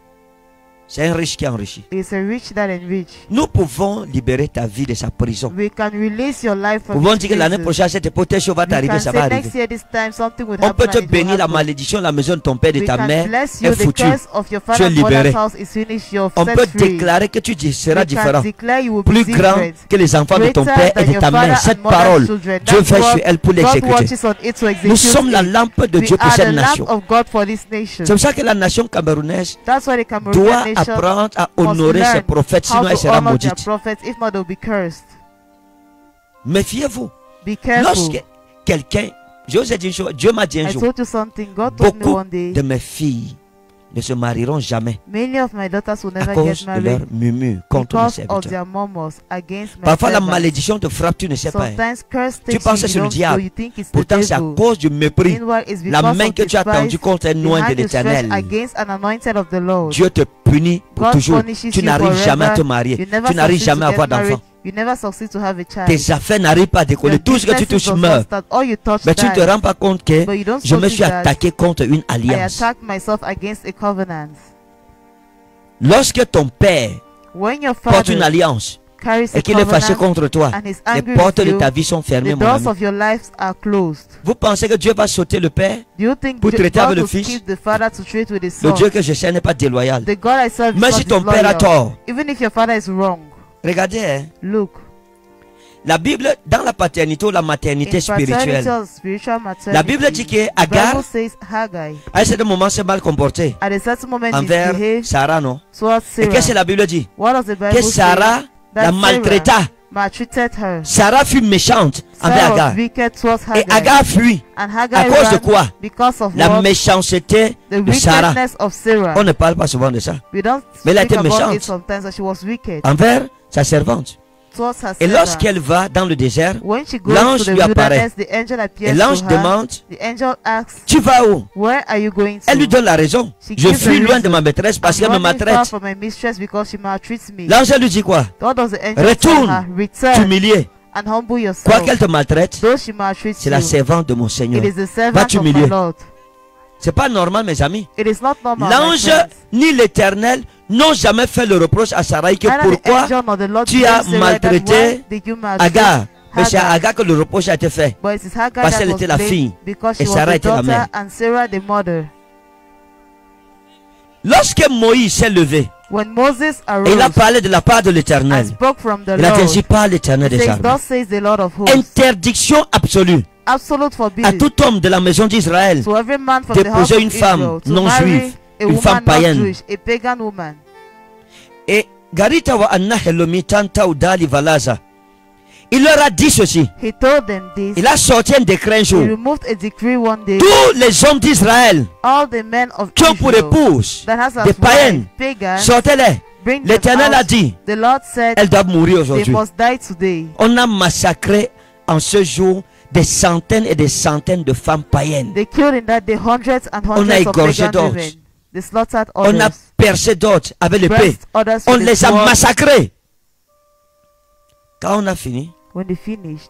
C'est un riche qui enrichit. It is a rich that enrich. Nous pouvons libérer ta vie de sa prison. We can release your life Nous from pouvons its dire que l'année prison. prochaine, cette hypothèse va We t'arriver, can ça say va next arriver. year this time something would On happen peut te and it will bénir, la happen. malédiction, la maison de ton père, de We ta can mère bless you, est the foutue. curse of your Tu father es and mother's libéré. house is finished, you're On set peut free. déclarer que tu seras We différent, can declare you will be plus grand different. que les enfants de ton Greater père et than de your ta mère. father Cette and mother's parole, children. Dieu That's veille what sur elle pour God l'exécuter. watches on it to execute Nous sommes la it. lampe de We Dieu pour are cette the nation. lamp of God for this nation. C'est pour ça que la nation camerounaise That's why the doit Cameroonian nation apprendre à must honorer ses learn prophètes, how sinon elle to sera honor their maudite. prophets, if not they'll be cursed. Méfiez-vous. Be careful. Lorsque quelqu'un, je vous ai dit une chose, Dieu m'a dit un I jour, told you something. God told me beaucoup one day, de mes filles ne se marieront jamais many of my daughters will à never cause get de leur married murmure contre mes because of serviteurs. their murmurs against my Parfois la servants. malédiction te frappe, tu ne sais pas. hein. Sometimes curse Tu takes penses you, que c'est le you don't diable. know, you think it's the Pourtant c'est à devil. cause du mépris, Meanwhile, it's la because main of que tu as tendue despise, contre un the noin de hand you stretch l'Éternel. against an anointed of the Lord. Dieu te punit pour God toujours. punishes Tu you n'arrives jamais à te forever. marier. You never Tu n'arrives succeed jamais to à get avoir married. d'enfant. You never succeed to have a child. Tes affaires n'arrivent pas à décoller. Your Tout ce que tu businesses touches does meurt. not start. All you touch Mais tu ne te dies. rends pas compte que But you don't je me notice suis that attaqué contre une I alliance. attacked myself against a covenant. Lorsque ton père When your porte une father alliance carries a et qu'il est fâché covenant contre toi, and is les angry portes with de you, ta vie sont fermées, the mon doors ami. of your lives are closed. Vous pensez que Dieu va sauter le père? Do you think Pour traiter avec God le will fils? keep the father to treat with his Le son? Dieu que je sais n'est pas déloyal. The God I serve is Même not si ton père a disloyal. tort, Even if your father is wrong, regardez, hein, look. la Bible, dans la paternité ou la maternité In paternity spirituelle, or spiritual maternity, la Bible dit que the Agar, Bible says Haggai, à un certain moment, s'est mal comporté at a certain moment, envers misbehaved Sarah, non? towards Et qu'est-ce que Sarah. la Bible dit? What does the Bible Que say? Sarah That la maltraita. Sarah maltreated her. Sarah fut méchante envers Sarah was Agar. wicked towards Et Haggai. Agar fuit. And À Haggai cause de ran quoi? because of La what? méchanceté The de Sarah. wickedness of Sarah. On ne parle pas souvent de ça. We don't Mais elle a speak été about méchante. it sometimes, that she was wicked Envers sa servante. towards her Et Sarah. lorsqu'elle va dans le désert, When she goes l'ange to the lui apparaît. wilderness, the angel et appears l'ange to her. demande, The angel asks, tu vas où? where are you going to? Elle lui donne la raison. She Je gives fuis the loin de reason. ma maîtresse parce I'm qu'elle me running far maltraite. from my mistress because she maltreats me. L'ange lui dit quoi? What does the angel Retourne, tell her? Return T'humilier. and humble Quoi yourself. qu'elle te maltraite, Though she maltreats c'est la you, servante de mon Seigneur. it is the servant Va of t'humilier. my Lord. C'est pas normal, mes amis. It is not normal, my L'ange friends. ni l'Éternel n'ont jamais fait le reproche à Sarah que Neither the pourquoi angel nor the Lord tu blamed as Sarah that maltraité why did you maltreat Agar. Mais c'est à Hagar. Agar que le reproche a été fait. But it is Hagar Parce that qu'elle was était la blamed fille because et she was Sarah the était la daughter mère. and Sarah the mother. Lorsque Moïse s'est levé, When Moses il a arose parlé de la part de and l'Éternel. spoke from the Il a dit Lord, ainsi par l'Éternel he des says, armées. thus says the Lord of hosts, Interdiction absolue absolute à forbidden tout homme de la maison d'Israël to every man from the house d'épouser of une femme Israel to non marry juive, a une woman femme not païenne. Jewish, a pagan woman. Et Garita wa Anna Helomi Tanta Udali Valaza. Il leur a dit ceci. He told them this. Il a sorti un décret un He jour. removed a decree one day. Tous les hommes d'Israël All the men of qui ont pour Israel épouse that has as des wives païennes, pagans, sortez-les. bring them L'Éternel a out. dit, The Lord said elles doivent mourir they aujourd'hui. must die today. On a massacré en ce jour des centaines et des centaines de femmes païennes. They killed in that day hundreds and On a hundreds of égorgé pagan d'autres. women. They slaughtered On a others. percé d'autres avec l'épée. Pressed others On with the les a sword. massacrés. Quand on a fini, When they finished,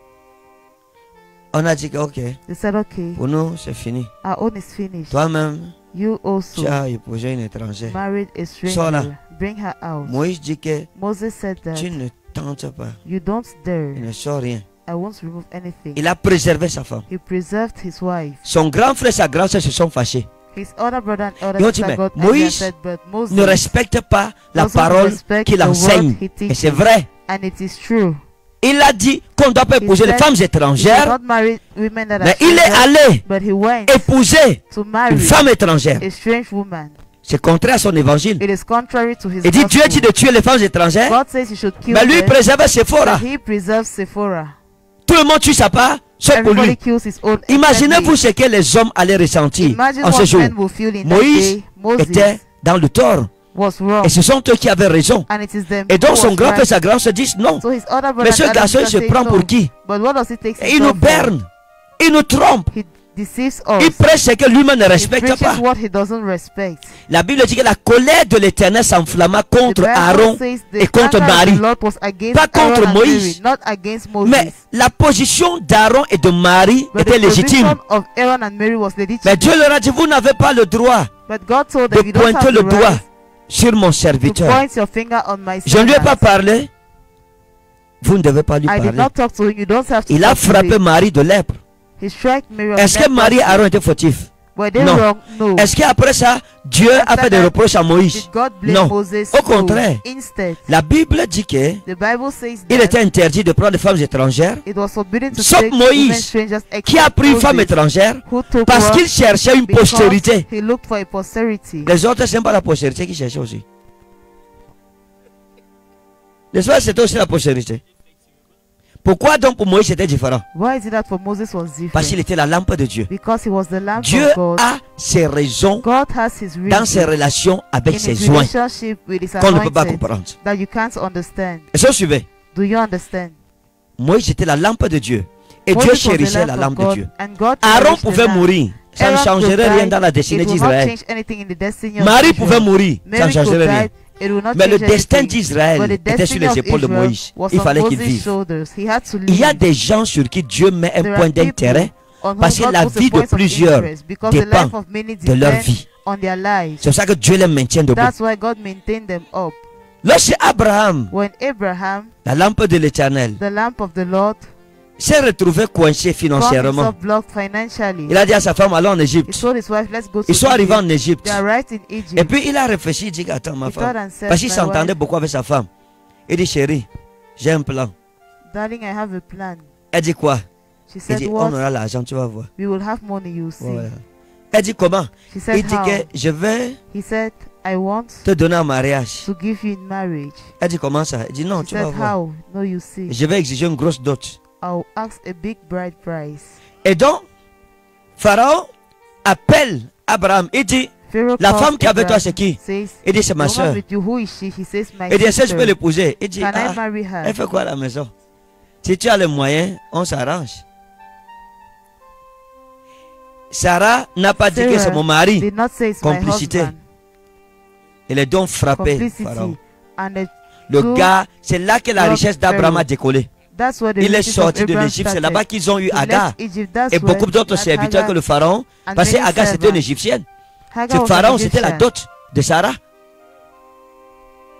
on a dit que ok, they said, okay, pour nous c'est fini. our own is finished. Toi-même, You also tu as épousé une étrangère. married a Sors là. stranger. Bring her out. Moïse dit que Moses said that tu ne tentes pas. you don't dare. Il ne sort rien. I won't remove anything. Il a préservé sa femme. He preserved his wife. Son grand frère et sa grande sœur se sont fâchés. His other brother and Ils ont elder dit, sister mais got angry and Moïse said, but Moses Ne respecte pas la doesn't parole respect qu'il the word enseigne. he Et teaches. c'est vrai. And it is true. Il a dit qu'on ne doit pas He épouser les said femmes He did étrangères. not marry women that Mais are il est strangers, allé but he went épouser to marry une femme étrangère. a strange woman. C'est contraire à son évangile. It is contrary to his Il dit Dieu dit gospel. de tuer les femmes étrangères. God says you should kill Mais lui them, préserve Séphora. but he preserves Sephora. Tout le monde tue sa part, sauf pour Everybody lui. kills his own Imaginez-vous ce que les hommes allaient ressentir Imagine en ce what jour. men will feel in that Moïse day. Moses était dans le tort. was wrong, Et ce sont eux qui avaient raison. and it is them Et donc who son was grand frère et right. sa grande se disent non. So his other brother Mais ce and elder garçon il sister se say prend no. pour qui? But what does he take Et il nous himself for? berne. Il nous trompe. He deceives us. Il prêche ce que lui-même ne He respecte preaches pas. what he doesn't respect. La Bible dit que la colère de l'Éternel s'enflamma The contre Bible Aaron says the et contre anger of Marie. the Lord was against Pas contre Aaron and Moïse. Mary, not against Moses. Mais la position d'Aaron et de Marie But était the légitime. position of Aaron and Mary was legitimate. Mais Dieu leur a dit, vous n'avez pas le droit But God told de them, you don't pointer have le the doigt right sur mon to serviteur. point your finger on my Je ne lui ai pas servant. parlé. Vous ne devez pas lui I did parler. not talk to him. You don't have to Il a talk to frappé him. Marie de lèpre. He struck Mary of Est-ce que leprosy. Marie et Aaron étaient fautifs? Were they Non. wrong? No. Est-ce qu'après ça, Dieu a fait des reproches à Moïse? Did God blame Non. Moses? Au contraire. No. Instead, La Bible dit que the Bible says il that était interdit de prendre des femmes étrangères. it was forbidden to Sauf take Moïse, women strangers Qui a except pris une femme Moses, étrangère who took parce one qu'il cherchait une because postérité. he looked for a posterity. Les autres, ce n'est pas la postérité qu'ils cherchaient aussi. Les autres, c'était aussi la postérité. Pourquoi donc pour Moïse c'était différent? Why is it that for Moses was Parce qu'il different? était la lampe de Dieu. Because he was the lamp Dieu of God. a ses raisons God has his dans ses reason relations in avec his ses oins relationship with his qu'on ne peut pas anointed comprendre. that you can't understand. Est-ce que vous suivez? Do you understand? Moïse était la lampe de Dieu. Et Dieu Moses was the chérissait la lamp lampe of de God, Dieu. and God Aaron cherished the pouvait lamp. mourir. Ça ne Aaron changerait could rien die, dans la destinée it will not d'Israël. change anything in the destiny of Marie Israel. pouvait mourir. Ça ne Mary could changerait rien. die, it will not Mais le change destin anything. d'Israël But the était sur destiny les of épaules de Israel Moïse. was Il on fallait qu'il Moses' vive. shoulders. He had to Il y a live. des gens sur qui Dieu met un There point are people d'intérêt on whom parce que God la puts a vie de point of plusieurs interest, because the dépend life of many de leur depend vie. on their lives. C'est pour ça que Dieu les maintient debout. That's why God maintained them up. Lorsque Abraham, When Abraham, la lampe de l'Éternel, the lamp of the Lord, s'est retrouvé coincé found financièrement, himself blocked financially, il a dit à sa femme, allons en he Égypte. told his wife, let's go to Ils sont arrivés Egypt. en Égypte. They arrived in Et Egypt. puis il a réfléchi, il dit, attends ma He thought femme. and said, Parce qu'il my s'entendait wife, beaucoup avec sa femme. Il dit, chérie, j'ai un plan. darling, I have a plan. Elle dit quoi? She Il said, dit, on what? aura l'argent, tu vas voir. We will have money, you see. Voilà. Elle dit comment? She said, Il dit how? que je vais He said, I want te donner en mariage. to give you in marriage. Elle dit comment ça? Il dit non, She tu vas said, voir. how? No, you see. Je vais exiger une grosse dot. I'll ask a big bride price. Et donc, Pharaon appelle Abraham. Il dit, Pharaoh la calls femme qui est avec toi, Abraham, c'est qui? says, Il dit, c'est ma the woman soeur. with you, who is she? He says, my Il dit, est-ce que je peux sister. l'épouser? Il dit, Can I ah, marry her? elle fait quoi à la maison? Si tu as les moyens, on s'arrange. Sarah n'a pas dit que c'est mon mari. Did not say it's my Complicité. husband. Elle est donc frappée. Complicity. Pharaon. And Le two gars, c'est là que la brought richesse d'Abraham a Pharaoh. décollé. That's where the Il est riches of sorti de Abraham l'Égypte. C'est started. là-bas qu'ils ont eu He Agar. left Egypt. That's Et where beaucoup d'autres he had serviteurs que le Pharaon. and Parce que many Agar, c'était une servants. égyptienne. Hagar Ce was an Pharaon, c'était la Egyptian. dot de Sarah.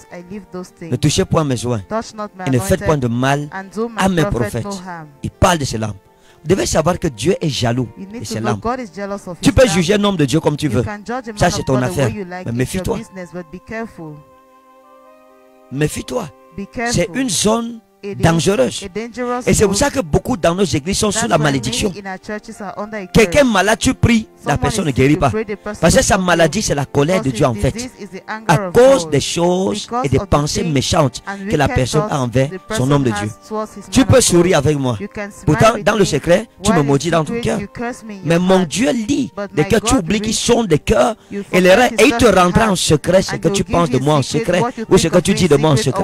hands, I leave those Ne things. touchez point mes oins. Touch not my Et ne faites point anointed, de mal and do à my mes prophet prophètes. no harm. Il parle de cela. Vous devez savoir que Dieu est jaloux You de need ses to know lames. God is jealous of Tu his peux lamb. juger un homme de Dieu comme tu You veux. can judge a Ça, man c'est of ton God the affaire. way you like. Mais It's your méfie-toi. business, but be careful. Méfie-toi. Be C'est careful. une zone dangereuse. Et c'est pour ça que beaucoup dans nos églises sont sous la malédiction. Quelqu'un malade, tu pries, la personne ne guérit pas. Parce que sa maladie, c'est la colère de Dieu en fait. À cause des choses et des pensées méchantes que la personne a envers son homme de Dieu. Tu peux sourire avec moi. Pourtant, dans le secret, tu me maudis dans ton cœur. Mais mon Dieu lit les cœurs. Tu oublies qu'ils sont des cœurs et les reins. Et il te rendra en secret ce que tu penses de moi en secret ou ce que tu dis de moi en secret.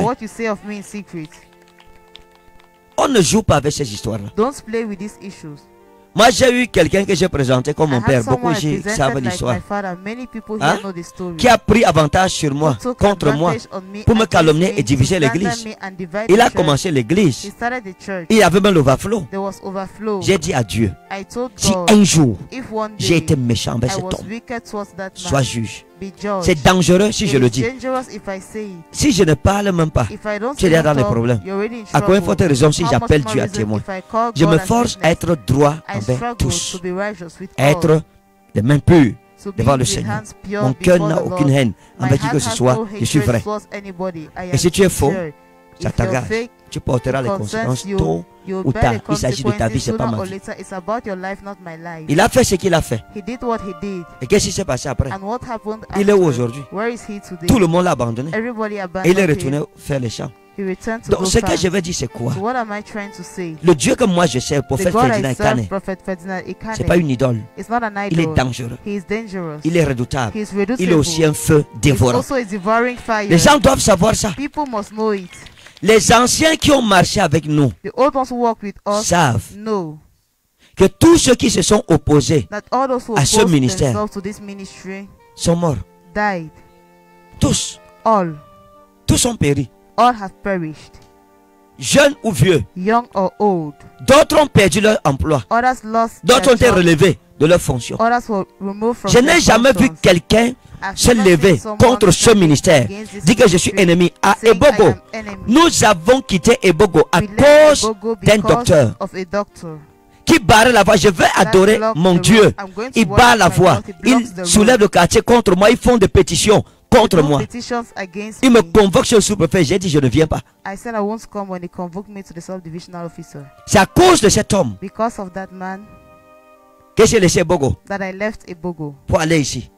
On ne joue pas avec ces histoires-là. Don't play with these issues. Moi, j'ai eu quelqu'un que j'ai présenté comme mon père. Beaucoup ici savent l'histoire. Hein? Qui a pris avantage sur moi, contre moi, pour me calomnier et diviser l'église. Il a commencé l'église. Il y avait même l'overflow. J'ai dit à Dieu, si un jour j'ai été méchant avec cet homme, sois juge. C'est dangereux si je le dis. Si je ne parle même pas, tu es dans les problèmes. À quoi faut raison si j'appelle Dieu à témoin? Je me force à être droit envers tous, être les mains pures devant le Seigneur. Mon cœur n'a aucune haine envers qui que ce soit. Je suis vrai. Et si tu es faux, ça t'agace. Tu porteras les conséquences tôt ou tard. Il s'agit de ta vie, c'est pas ma vie. Il a fait ce qu'il a fait. Et qu'est-ce qui s'est passé après? Il est où aujourd'hui? Tout le monde l'a abandonné. Et il est retourné faire les champs. Donc ce que je veux dire c'est quoi? Le Dieu que moi je sais, le prophète Ferdinand Ekane, c'est pas une idole. Il est dangereux. Il est redoutable. Il est aussi un feu dévorant. Les gens doivent savoir ça. Les anciens qui ont marché avec nous savent que tous ceux qui se sont opposés à ce ministère sont morts. Tous. Tous ont péri. All have perished. Jeunes ou vieux. Young or old. D'autres ont perdu leur emploi. D'autres ont été relevés de leur fonction. Je n'ai jamais vu quelqu'un se lever contre ce ministère, dit que je suis ennemi. À Ebogo, nous avons quitté Ebogo à cause d'un docteur qui barre la voie. Je vais adorer mon Dieu. Il barre la voie. Il soulève le quartier contre moi. Ils font des pétitions contre moi. Il me convoque chez le sous-préfet. J'ai dit je ne viens pas. C'est à cause de cet homme que j'ai laissé Ebogo pour aller ici.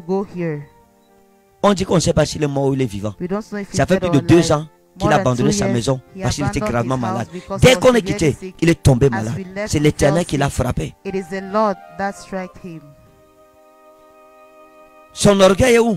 On dit qu'on ne sait pas s'il est mort ou il est vivant. Ça fait plus de 2 ans qu'il a abandonné sa maison parce qu'il était gravement malade. Dès qu'on est quitté, il est tombé malade. C'est l'Éternel qui l'a frappé. Son orgueil est où?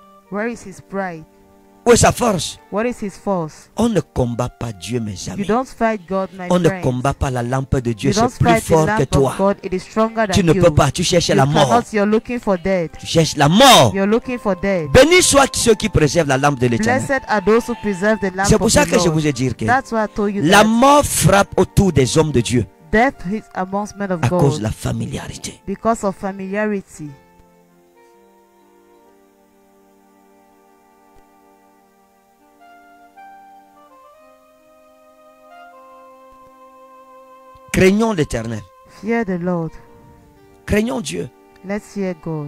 Où est sa force? On ne combat pas Dieu, mes amis. On ne combat pas la lampe de Dieu. C'est plus fort que toi. Tu ne peux pas. Tu cherches la mort. Tu cherches la mort. Béni soit ceux qui préservent la lampe de l'Éternel. C'est pour ça que je vous ai dit que la mort frappe autour des hommes de Dieu à cause de la familiarité. Craignons l'Éternel. Fear the Lord. Craignons Dieu. Let's fear God.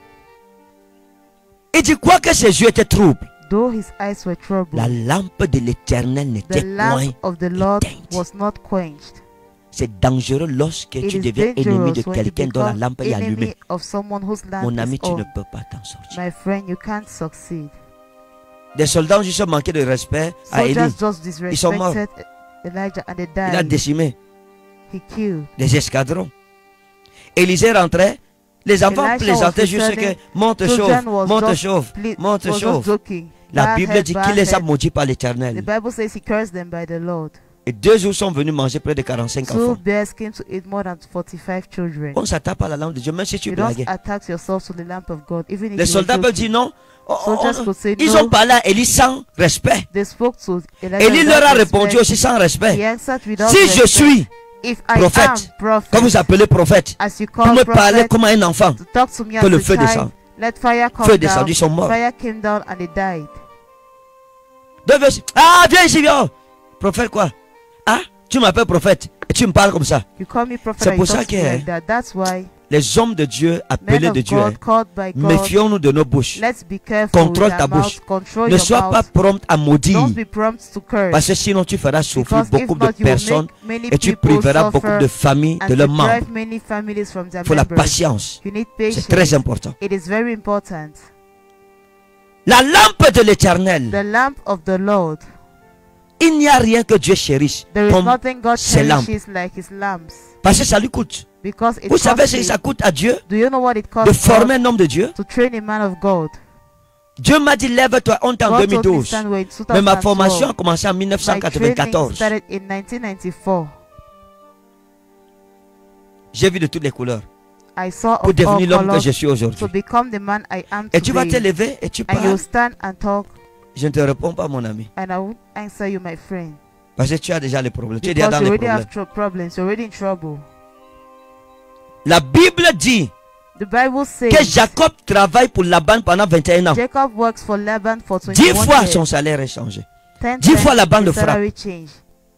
Et dit quoi que ses yeux étaient troubles. Though his eyes were troubled, la lampe de l'Éternel n'était point éteinte. C'est dangereux lorsque tu deviens ennemi de quelqu'un dont la lampe est allumée. Mon ami, tu ne peux pas t'en sortir. My friend, you can't succeed. Des soldats ont juste manqué de respect à Élie. Ils sont morts. Il a décimé les escadrons. Élisée rentrait. Les enfants plaisantaient juste que monte chauve, monte chauve, monte chauve. La Bible dit qu'il les a maudits par l'Éternel. Et 2 jours sont venus manger près de 45 enfants. On s'attaque à la lampe de Dieu, même si tu blagues. Les soldats peuvent dire non. Ils ont parlé à Élie sans respect. Élie leur a répondu aussi sans respect. Si je suis prophète, quand vous appelez prophète, pour me parler comme un enfant, que le feu descend. Feu descendu, ils sont morts. Ah, viens ici, viens. Prophète quoi? Ah, tu m'appelles prophète et tu me parles comme ça. C'est pour ça que Les hommes de Dieu, appelés Men de of Dieu, God, called by God, méfions-nous de nos bouches. let's be careful Contrôle with ta our bouche. mouth. Control Ne your sois pas mouth. prompt à maudire, Don't be prompt to curse. parce que sinon tu feras souffrir Because if beaucoup de not, you will personnes make many et tu people priveras beaucoup suffer de familles and de to leurs membres. drive many families from their Il faut la members. patience. You need C'est patience. très important. It is very important. La lampe de l'Éternel, The lamp of the Lord. il n'y a rien que Dieu chérisse There is comme nothing God ses lampes. cherishes like his lamps. parce que ça lui coûte. Because it Vous savez costs ce que him. ça coûte à Dieu Do you know what it de costs former God un homme de Dieu? to train a man of God? Dieu m'a dit lève-toi, on est en God told me 2012. stand in Mais ma formation a 2012. commencé en My training 1994. started in 1994. J'ai vu de toutes les couleurs I saw pour of all devenir l'homme que colors je suis to aujourd'hui. become the man I am Et tu vas te today. lever et tu And you parles. stand and talk, Je ne te réponds pas, mon ami. and I won't answer you, my friend. Parce que tu as déjà les problèmes. Tu es déjà Because dans you les already problèmes. have problems. You're already in trouble. La Bible dit The Bible que says Jacob travaille pour Laban pendant 21 ans. Jacob works for Laban for 10 21 fois years. son salaire est changé. 10 10 fois times Laban le his frappe. salary change.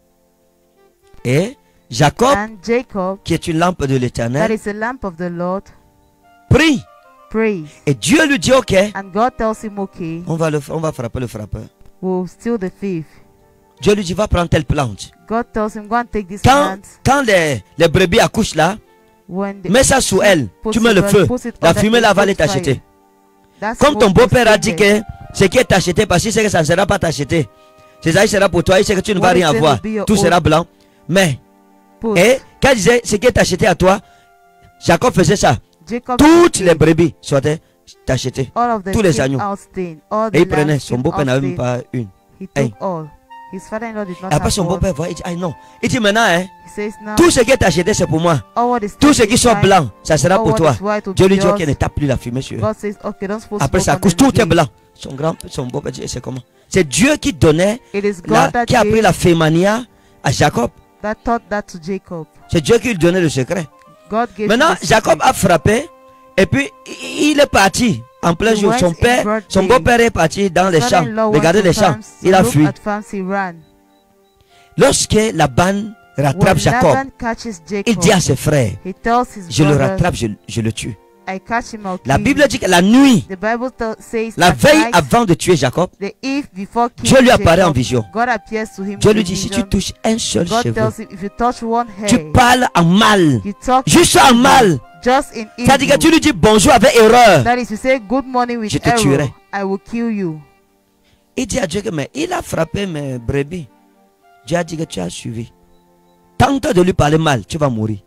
Et Jacob, And Jacob, qui est une lampe de that l'Éternel, is a lamp of the Lord, prie. prays. Et Dieu lui dit, ok, And God tells him, okay, on va frapper le frappeur. we'll steal the thief. Dieu lui dit, va prendre telle plante. God tells him, go and take this Quand, plant. les brebis accouchent là, When the mets ça sous elle. puts Tu mets it le on- feu. puts it La under fumée it, là va put aller fire. t'acheter. That's Comme ton what beau-père a is dit there. que ce qui est acheté, parce qu'il sait que ça ne sera pas t'acheter. C'est ça, il sera pour toi, il sait que tu ne vas What rien is said avoir. will be your Tout own. sera blanc. Mais, Put. et quand il disait ce qui est acheté à toi, Jacob faisait ça. Jacob Toutes took les it. brebis sont achetées. All of the tous les sheep agneaux. outstained, all the Et il prenait, lambs son came beau-père n'avait même outstained. pas une. He took Hey. all. His father-in-law did not Après have son all. beau-père voit, il dit, ah non. Il dit maintenant, hein, He says now, tout ce qui est acheté, c'est pour moi. all what is Tout ce taken qui sont is blancs, ça sera all pour what toi. is white will Dieu be lui dit, ok, yours. ne tape plus la fumée sur eux. God says, okay, don't suppose Après ça couche, tout est blanc. Son beau-père dit, c'est comment? C'est Dieu qui donnait, It is God that qui a pris gave, la fémania à Jacob. that taught that to Jacob. C'est Dieu qui lui donnait le secret. God gave Maintenant, him the Jacob secret. a frappé et puis il est parti en plein He jour. went Son in père, broad son day. beau-père est parti dans les champs, Father-in-law went regarder to les champs. farms, Il a looked fui. at farms, he ran. Lorsque Laban rattrape When Jacob, Laban catches il Jacob, dit à ses frères, he tells his je le brothers, rattrape, je le tue. I catch him, I'll La kill Bible you. dit que la nuit, The Bible says la at veille night, avant de tuer Jacob, the eve before Dieu killing lui apparaît en Jacob, vision. God appears to him Dieu in lui a dit, si tu vision. touches un seul God cheveu, tells him, if you touch one hair, tu parles en mal, you talk juste in en evil, mal. just in C'est-à-dire que tu evil. lui dis bonjour avec erreur. That is, you say good morning with Je te error, tuerai. I will kill you. Il dit à Dieu que mais il a frappé mes brebis. Dieu a dit que tu as suivi. Tente de lui parler mal, tu vas mourir.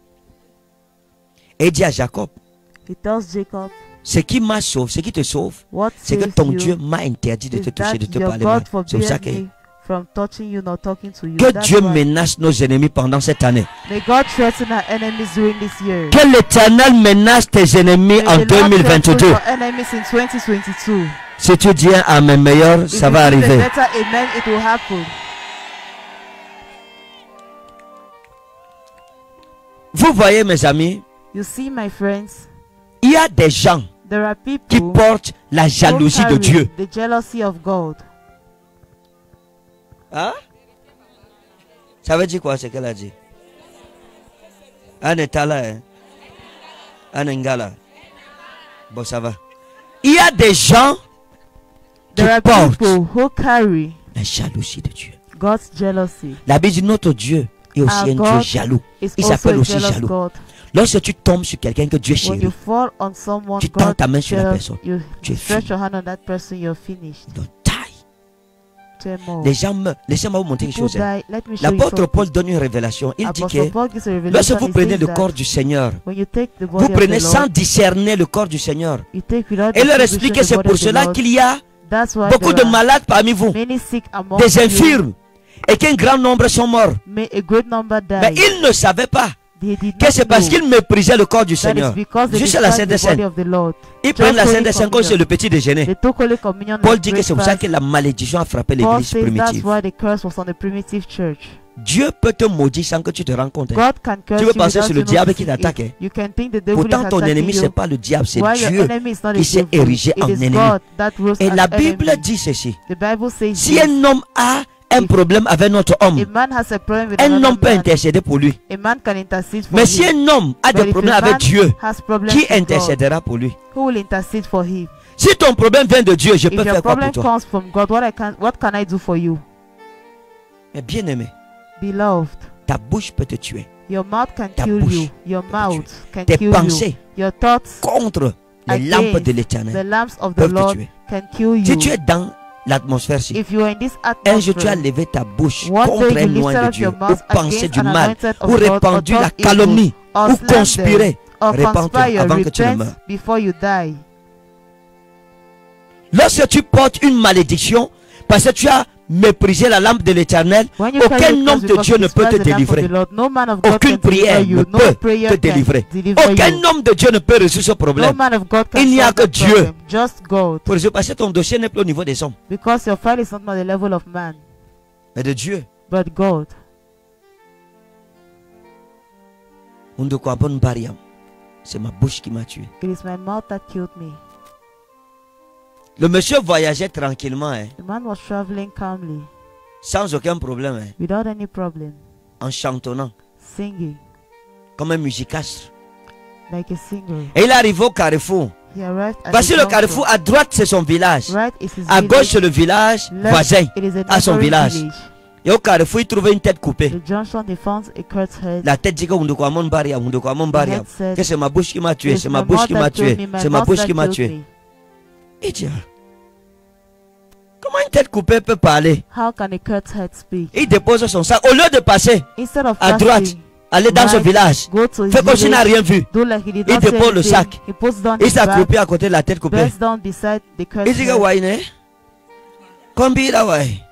Et il dit à Jacob, He tells Jacob, ce qui m'a sauvé, ce qui te sauve, what c'est que saves ton you Dieu m'a interdit de is te toucher, de that te your parler mal. God C'est pour ça forbid que, me from touching you, not talking to you. que That's Dieu why. menace nos ennemis pendant cette année. May God threaten our enemies during this year. Que l'Éternel menace tes ennemis May en the Lord threaten 2022. your enemies in 2022. Si tu dis un amen meilleur, If ça you va give a arriver. better amen, it will happen. Vous voyez mes amis, You see, my friends, il y a des gens there are qui people portent la who jalousie de carry Dieu. the jealousy of God. Hein? Ça veut dire quoi ce qu'elle a dit? Un étala, hein? Un engala. Bon, ça va. Il y a des gens qui There are portent people who carry la jalousie de Dieu. God's jealousy. La Bible dit notre Dieu est aussi Our un Dieu God jaloux. It's Il also s'appelle a aussi jealous jaloux. God. Lorsque tu tombes sur quelqu'un que Dieu When you chérit, fall on someone, tu tends God ta main sur la jealous, personne. you Tu es stretch fini. your hand on that person, you're finished. donc taille. Temo. Les gens meurent. Laissez-moi vous montrer quelque People chose. hein. die. Let me show you L'apôtre something. Paul donne une révélation. Il dit Apostle que Paul gives a lorsque revelation. vous He prenez says le that corps du Seigneur, when you take the body vous of prenez the sans Lord, discerner le corps du Seigneur. you take without Et leur distinguishing explique que the c'est body pour of the cela Lord. qu'il y a That's why beaucoup de there are malades parmi vous, many sick among des you. infirmes, et qu'un grand nombre sont morts. May a great number die. Mais ils ne savaient pas They did que not c'est parce know. qu'ils méprisaient le corps du That Seigneur. is because they Juste à la despise Sainte the body Seine. of the Lord. Ils prennent la Just Sainte Holy Seine comme c'est Communion. le petit déjeuner. They took Holy Communion Paul as dit que c'est pour ça breakfast. que la malédiction a frappé Paul l'église says that's primitive. why the curse was on the primitive church. Dieu peut te maudire sans que tu te rends compte. hein. God can curse Tu veux you penser without sur le you diable qui noticing t'attaque. it. hein. You can think the devil Pourtant is ton attacking ennemi you. c'est pas le diable, c'est While your Dieu enemy is not qui a s'est devil. érigé It en is ennemi. God that rose Et as la enemy. Bible dit ceci. The Bible says Si this. un homme a un problème avec notre homme, A man has a problem with un homme another peut man. intercéder pour lui. A man can intercede for Mais si him. un homme a But des if problèmes a avec man Dieu, has problems qui with God, intercédera pour lui? who will intercede for him? Si ton problème vient de Dieu, je If peux your faire quoi pour problem toi? comes from God, what can I do for you? Mais bien aimé, Beloved, ta bouche peut te tuer. your mouth can Ta kill bouche you. Your peut mouth can Tes kill you. pensées Your thoughts contre les against lampes de the l'éternel lamps of the peuvent te Lord tuer. can kill Si you. tu es dans l'atmosphère-ci, If you are in this un jour tu as atmosphere, levé ta bouche one contre day un you loin lifted de up Dieu, your ou mouth pensé against du an mal, anointed of ou God, répandu or la talked evil, calomnie, or ou slandered, conspiré, or répands-toi conspire, avant que tu ne repent meures. before you die. Lorsque tu portes une malédiction, parce que tu as méprisé la lampe de l'éternel, When you aucun carry homme crosses de because Dieu you ne peut te despise the lamp of délivrer. the Lord, no man of God Aucune can deliver prière you. ne No peut prayer te can délivrer. deliver Aucun you. homme de Dieu ne peut résoudre ce No problème. man of God can Il n'y a solve que that Dieu. problem. Just God. Pour résoudre, parce que ton dossier n'est plus au niveau des hommes, Because your file is not on the level of man, mais de Dieu. but God. C'est ma bouche qui m'a tué. It is my mouth that killed me. Le monsieur voyageait tranquillement, hein, The man was traveling calmly, sans aucun problème, hein, without any problem, en chantonnant, singing comme un musicastre. like a singer. Et il arrive au carrefour. He arrived at Voici the le carrefour, junction. à droite c'est son village, Right is his à gauche village. c'est le village Left, voisin, it is a à son neighboring village. village. Et au carrefour, il trouvait une tête coupée. The junction, they found a cut head. La tête dit que c'est ma bouche qui m'a tué, It's c'est ma my bouche mouth qui that m'a killed tué, me, my c'est ma mouth bouche that qui m'a killed tué. me. Il dit, comment une tête coupée peut parler? How can a cut head speak? Il dépose son sac. Au lieu de passer Instead of à droite, passing, aller dans ce right, village, go to his fait comme s'il n'a village, rien vu. do like he did Il not see dépose le anything. sac. He puts down Il his bag, s'accroupit à côté de la tête coupée. bends down beside the cut Il dit que head. Wayne, combien là, ouais?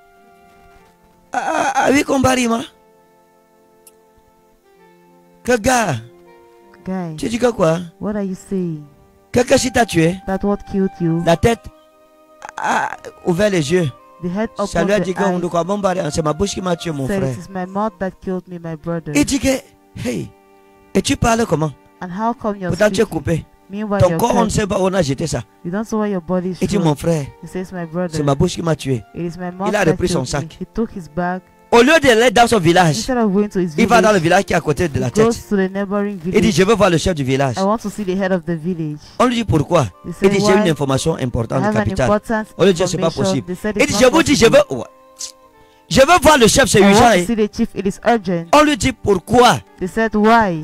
Ah oui, combarima. Que gars, Guy, tu dis que quoi? what are you saying? Quelqu'un s'y t'a tué? That what killed you? La tête a ouvert les yeux. The head Ça opened lui a the dit que eyes. c'est ma bouche qui m'a tué, mon Said, frère. it is my mouth that killed me, my brother. Il dit que, hey, et tu parles comment? And how come you're Pourtant tu es speaking? coupé. Meanwhile, Ton you're corps, on ne cut. sait pas où on a jeté ça. You don't know where your body is. Il dit, mon frère, He says, my brother. c'est ma bouche qui m'a tué. It is my mouth Il a that repris son killed me. sac. He took his bag. Au lieu d'aller dans son village, Instead of going to his il va dans le village, village qui est à côté de he la goes tête. to the neighboring Il dit, village. je veux voir le chef du village. I want to see the head of the village. On lui dit pourquoi? They Il said, dit, j'ai une why? information I importante, have an capitale. important On lui dit, c'est pas information. possible. They said Il it's dit, not je vous dis, possible. je veux voir le chef, c'est I want urgent. to hein. see the chief. It is urgent. On lui dit pourquoi? They said, why?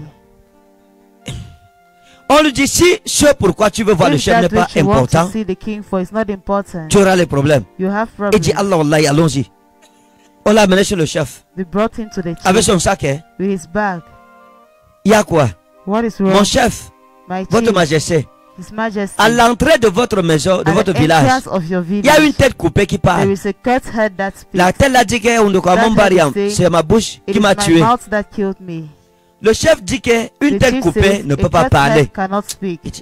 On lui dit, si ce pourquoi tu veux voir le If chef n'est that pas which you want important, to see the king for is not important, tu auras les problèmes. you have Il dit, problems. Allah, Allah, allons-y. On l'a amené chez le chef. They brought him to the Avec chief son sac, hein. with his bag. Il y a quoi? What is Mon wrong? chef, My votre chief, majesté, His Majesty, à l'entrée de votre maison, de at votre the village, entrance of your il y a une village, tête coupée qui there parle. is a cut head that La speaks. tête a dit que c'est ma bouche It qui is m'a my tué. mouth that killed me. Le chef dit qu'une The tête chief coupée says, ne a peut pas cut parler. head cannot speak. Il dit,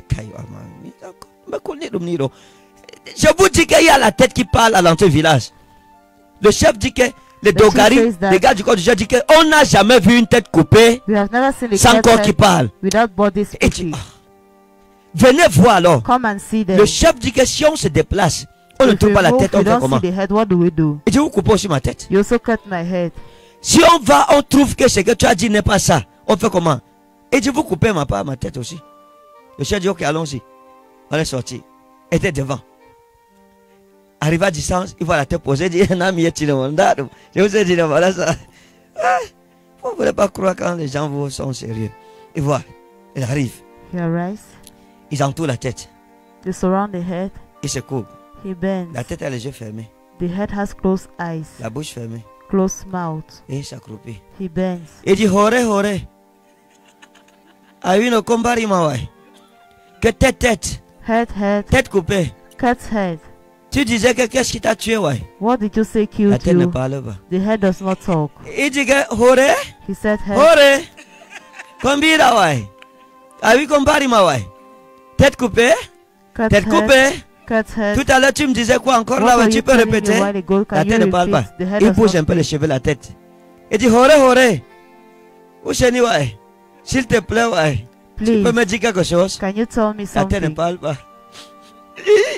je vous dis qu'il y a la tête qui parle à l'entrée du village. Le chef dit que les The chief Dogari, says that- les gars du corps du chef dit qu'on n'a jamais vu une tête coupée We have never seen a sans cut corps qui head parle. without body Et dit, speaking. venez voir alors. Come and see them. Le chef dit que si on se déplace, on ne If trouve we pas la move, tête, we on fait don't comment? see the head. What do we do? Il dit, vous coupez aussi ma tête. You also cut my head. Si on va, on trouve que ce que tu as dit n'est pas ça, on fait comment? Il dit, vous coupez ma tête aussi. Le chef dit, ok, allons-y. On est sorti. Il était devant. Arrivé à distance, il voit la tête posée, il dit, je vous ai dit, voilà ça. Ah, vous ne voulez pas croire quand les gens vous sont sérieux. Il voit, il arrive, He arrives. ils entourent la tête, They surround the head. ils se courbent. He bends. La tête a les yeux fermés, The head has closed eyes, la bouche fermée, closed mouth. et il s'accroupit. He bends. Il dit, hore. Aïe, no combari mawai. Que tête, Head, tête coupée. cut head. Tu disais que qu'est-ce qui t'a tué, ouais? What did you say La killed tête ne you? parle pas. The head does not talk. Il dit que, hore. He said head. Hore. Combira, ouais. Aïe, combari mawai. Tête coupée, Cut tête head. coupée. Cut head. Tout à l'heure, tu me disais quoi encore What là, were ouais, tu you peux telling me répéter? a while ago? La Can tête you ne parle pas. repeat? The head Il does bouge not un peu les speak. cheveux, la tête. Il dit, hore. Où c'est, ouais? S'il te plaît, ouais. Tu Please, peux me dire quelque chose? can you tell me La tête ne something? parle pas.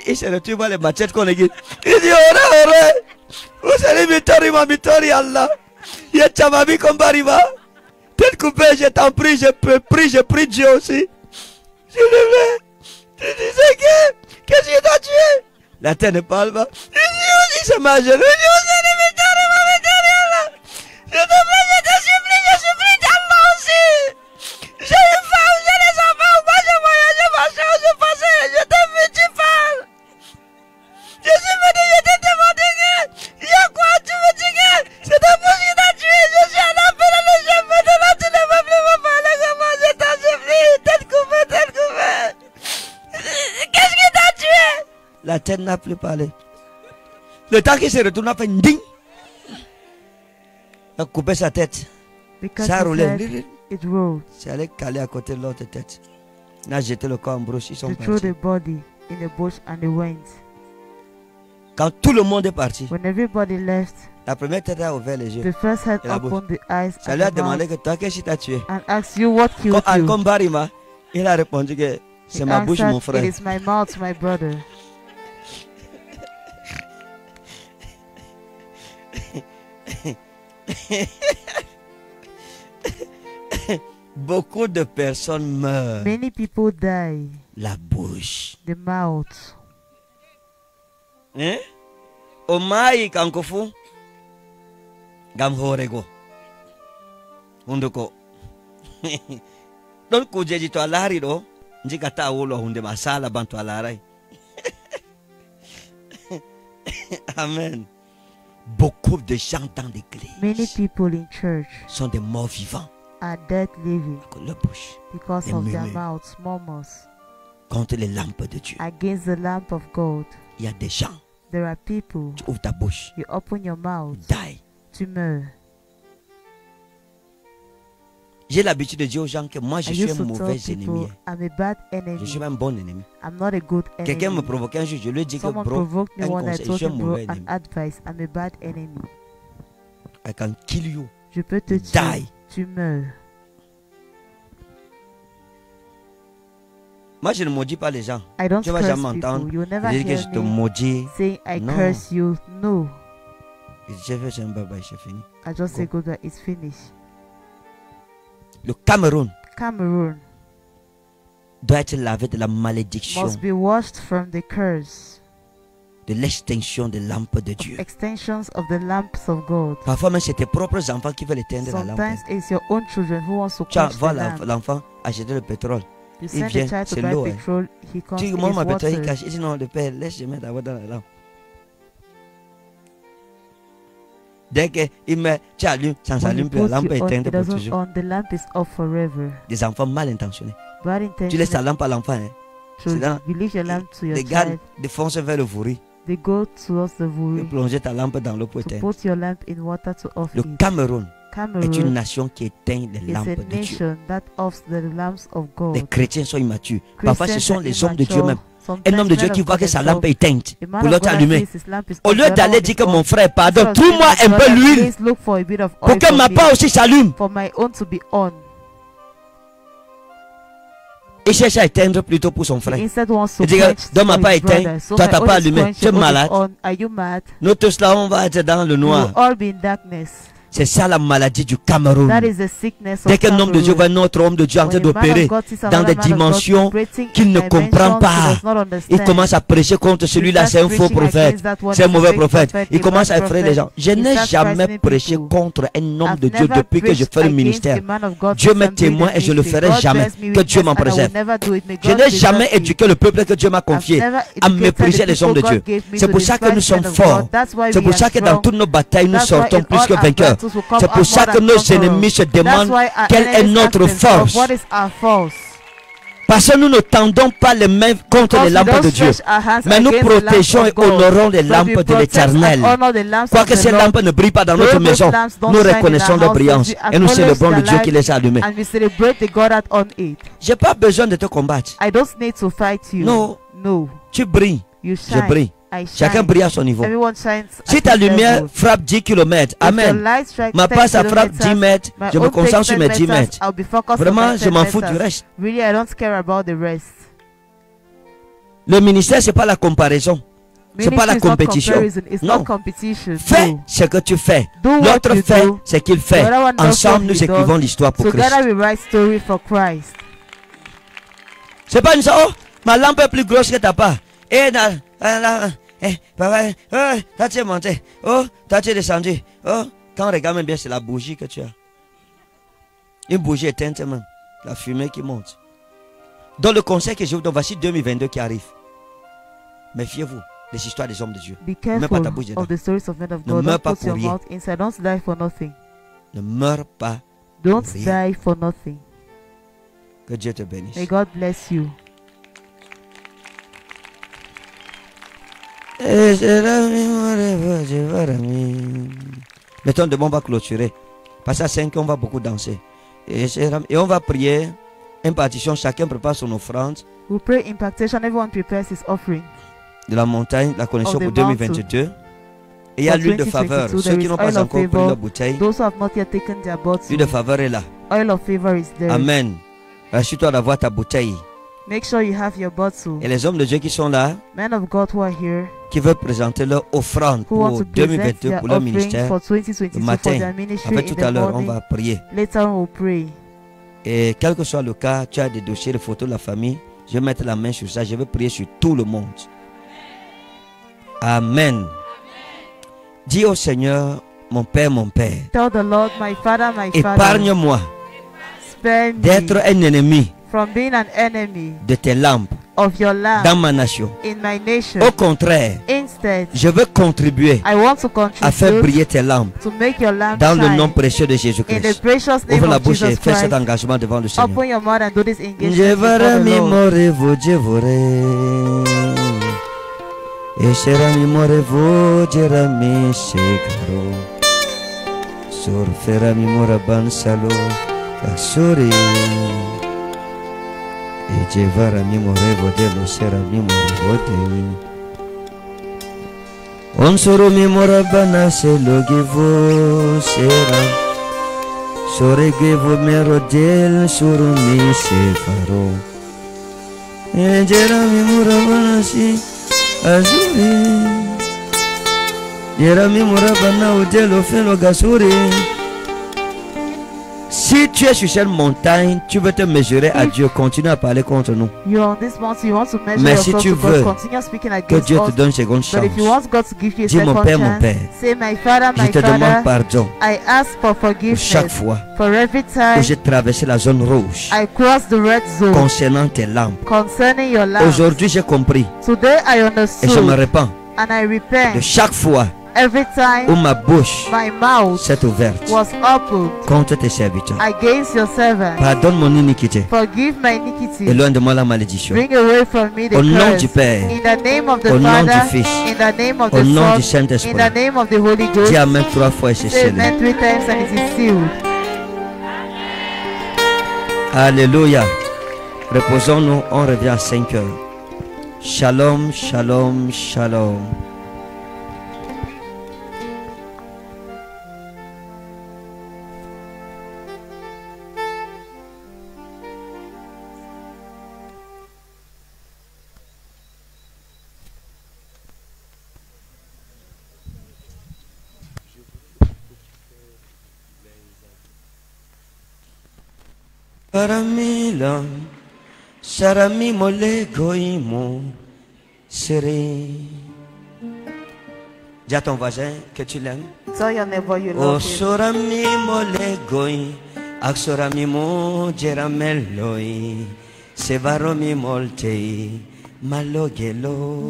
il se retrouve voir les machettes qu'on équipe. Il dit, ora, vous allez mitori, Allah. Il y a Tchamabi comme Bariba. Tête coupée, je t'en prie, je prie Dieu aussi. S'il te plaît. Tu disais qu'est-ce qui t'a tué? La terre ne parle pas. Il dit aussi, c'est ma genou. Il dit aussi, Allah. Je te prie, je supplie d'Allah aussi. J'ai une femme, j'ai des enfants, moi je voyage, je passais, je te veux, tu parles. Je suis venu, je t'ai demandé il y a quoi, tu me dis c'est ta bouche qui t'a tué, je suis à l'appel à le chef, maintenant tu ne vas plus me parler comme moi, je t'en supplie, tête coupée. Qu'est-ce qui t'a tué? La tête n'a plus parlé. Le temps qu'il se retourne, a fait une ding. Il a coupé sa tête. Because Ça a his roulé. head, it rolled. C'est allé caler à côté de l'autre tête. Il a jeté le corps en broche, ils sont They threw partis. the body in the bush and they went. Quand tout le monde est parti, When everybody left, la première tête a ouvert les yeux. the first head Et la bouche. opened the eyes Ça and lui a the demandé mouth que toi, qu'est-ce qui t'a tué? and asked you what killed you. Comme Barima, il a répondu que c'est He ma bouche, mon answered, frère. it is my mouth, my brother. Beaucoup de personnes meurent. Many people die. La bouche. The mouth. Hein? Omai kankofu. Gamhorego. Hunduko. Don kujeji to alari do. Njika ta ulo hunde masala bantu alarai. Amen. Beaucoup de gens dans Many l'église people in church sont des morts vivants. are dead living La bouche because They of their murmur. mouths, murmurs, contre les lampes de Dieu. against the lamp of God. Il y a des gens, There are people, tu ouvres ta bouche, you open your mouth die. to murmur. J'ai l'habitude de dire aux gens que moi je I suis used un to tell mauvais people ennemi. I'm a bad Je suis enemy. un bon ennemi. I'm not a good Quelqu'un me enemy. provoquait un jour, je lui ai dit que Someone bro, provoked me un when I conseil, told je suis un him, bro, mauvais an ennemi. advice. I'm a bad enemy. I can kill you. Je peux te Die. tuer. Tu meurs. Moi je ne maudis pas les gens. I don't Tu vas curse jamais m'entendre people. You'll never Je dis que hear je te me maudis. saying I Non. curse you. No. J'ai fait un bye bye, j'ai fini. I just say Go. goodbye. It's finished. Le Cameroun Cameroon doit être lavé de la malédiction, must be washed from the curse, de l'extinction de lampe de of Dieu. extensions of the lamps of God. Parfois même c'est tes propres enfants qui veulent éteindre la lampe. Sometimes it's your own children who wants to Tu quench the vois lamp. l'enfant acheter le pétrole. You il send vient, the child to c'est buy l'eau, hein. petrol. He comes Tu in moi his ma pétrole, il water. cache. Il dit non, le père, laisse-je mettre d'abord dans la lampe. Dès qu'il met, tu allumes, ça ne When s'allume you plus, la put lampe you est on, éteinte it pour doesn't toujours. on. The lamp is off forever. Des enfants mal intentionnés. Bad Tu laisses ta intention. lampe à l'enfant. Hein. So c'est dans- you leave your lamp to your Les gars child. défoncent vers le vouri. They go towards the Et vuri plonger ta lampe dans l'eau pour to éteindre. put your lamp in water to off Le it. Cameroun est une Cameroon nation qui éteint les is lampes a de Dieu. nation that offs the lamps of God. Les chrétiens sont immatures. Parfois, ce Christians sont are les hommes de Dieu immature. même. Sometimes Un homme de men Dieu of qui voit God que sa themselves, lampe est éteinte. a man Pour of l'autre God that allumé. sees his lamp is Au off, lieu the other d'aller one dire is que on. mon frère, pardon, Instead of trouve-moi saying, un peu "Brother, l'huile please look for a bit of pour oil que for ma me, part aussi s'allume. for my own to be on." Il cherche à éteindre plutôt pour son frère. He instead wants to Il dit que, quench donne ma for pas his éteint, brother. So toi my t'as own pas is allumé, quenched, tu es your own is malade. on. Are you mad? Nous tous là, on va être dans le You noir. will all be in darkness. C'est ça la maladie du Cameroun. That is the sickness of Dès qu'un homme de Dieu voit un autre homme de Dieu en train When a man of d'opérer God sees dans another des man of God dimensions operating qu'il in ne comprend dimensions he pas, does not il understand, commence à prêcher contre celui-là, c'est un faux prophète, c'est un mauvais prophète. Il commence à effrayer les gens. Je n'ai jamais prêché contre un homme de Dieu depuis que je fais le ministère. Dieu m'est témoin et je le ferai jamais. Que Dieu m'en préserve. Je n'ai jamais éduqué le peuple que Dieu m'a confié à mépriser les hommes de Dieu. C'est pour ça que nous sommes forts. C'est pour ça que dans toutes nos batailles, nous sortons plus que vainqueurs. C'est pour ça que nos ennemis se demandent quelle est notre force. Parce que nous ne tendons pas les mains contre les lampes de Dieu, mais nous protégeons et honorons les lampes de l'Éternel. Quoique ces lampes ne brillent pas dans notre maison, nous reconnaissons leur brillance et nous célébrons le Dieu qui les a allumées. Je n'ai pas besoin de te combattre. I don't need to fight you. Non. No. Tu brilles, You je shine. brille. I Chacun shine. brille à son niveau. Everyone shines Si at ta his lumière level. frappe 10 km, If your Amen. light strikes Ma 10 part, ça frappe 10 kilometers, mètres. my Je me own concentre takes sur 10 mes 10 meters, mètres. I'll be focused on Vraiment, my je 10 m'en fous du meters. reste. Really, I don't care about the rest. Le ministère, c'est pas la comparaison. C'est pas la Ministry is not compétition. comparison, it's Non. not competition. Fais No. ce que tu fais. Do what L'autre you fait do. ce qu'il fait. The other one does Ensemble, what nous he écrivons does. l'histoire pour Christ. Together we write story for Christ. C'est pas une chose. Oh, ma lampe est plus grosse que ta part. Et papa, toi tu es monté. Oh, toi tu es descendu. Oh, quand on regarde même bien, c'est la bougie que tu as. Une bougie éteinte même. La fumée qui monte. Dans le conseil que je vous donne, voici 2022 qui arrive. Méfiez-vous des histoires des hommes de Dieu. Be Ne mets pas ta bouche careful dedans. of the stories of men of Ne God. meurs Don't pas put your pour rien. mouth inside. Don't die for nothing. Ne meurs pas. Don't rien. die for nothing. Que Dieu te bénisse. May God bless you. Mettons de bon, on va clôturer. Parce qu'à 5 ans, on va beaucoup danser. Et on va prier. Impartition, chacun prépare son offrande. We pray impartation. Everyone prepares his offering. De la montagne, la connexion Of the pour 2022. Et il y a For l'huile de faveur. 2022, Ceux qui there n'ont is pas oil of encore pris favor. leur bouteille, Those who have not yet taken their l'huile de bottle, faveur est là. oil of favor is there. Amen. Assure-toi d'avoir ta bouteille. Make sure you have your bottle. Et les hommes de Dieu qui sont là, Men of God who are here, qui veulent présenter leur offrande who want pour to present 2022 their pour leur offering ministère, for le 2022 for matin, their ministry après tout in à the l'heure, on morning. va prier. Later on we'll pray. Et quel que soit le cas, tu as des dossiers, des photos de la famille, je vais mettre la main sur ça, je vais prier sur tout le monde. Amen. Dis au Seigneur, mon Père, Tell the Lord, my Father, épargne-moi spare me d'être un ennemi from being an enemy de tes lampes of your lamp dans ma nation. in my nation. Au contraire, Instead, je veux contribuer I want to à faire contribute briller tes lampes to make your lamp dans le nom shine précieux de in the Jésus-Christ. precious name Ouvre la of bouche et Jesus fais cet Christ. engagement devant le Seigneur. Open your mouth and do this engagement Je before verrai the mi Lord. morevo jevore. E sera mi morevo jerami shekaro. Surfera mi moraban salo asuri. E jevara mi morevo delo sera mi morevo de. On soro mi morabana se logivo sera. Soregevo mero del suru mi sefaro. E jerami morabana si azuri. Jerami morabana udelo felo gasuri. Si tu es sur cette montagne, tu veux te mesurer à Dieu, continue à parler contre nous. You're on this mountain, you want to measure Mais si yourself tu to veux God, continue speaking que against Dieu te us. donne une seconde But if you chance, want God to give you a dis mon second Père, mon chance, Père, say, my Father, je my te demande Father, pardon I ask for pour forgiveness chaque fois for every où time j'ai traversé la zone rouge I cross the red zone concernant tes lampes. concerning your lamp. Aujourd'hui, j'ai compris Today I et je me understood répands and I de repent chaque fois every où time ma bouche my mouth s'est ouverte was opened contre tes serviteurs. against your servant. Pardonne mon iniquité. Forgive my iniquity. Éloigne de moi la malédiction. Bring away from me the Au nom curse. du Père, In the name of the au nom Father, du Fils, in the name of au the nom du Son, in Saint-Esprit. the name of the Holy Ghost. Dis Amen 3 fois et c'est Say scellé. amen 3 times and it is sealed. Alléluia. Reposons-nous, on revient à 5 heures. Shalom, shalom, shalom. Paramila, sarami mole goimo, sere. Dis à ton voisin que tu l'aimes. Tell your neighbor you Oh, love him. sorami mole goi, ak sorami mo jerameloi, sevaromi molte, malogelo.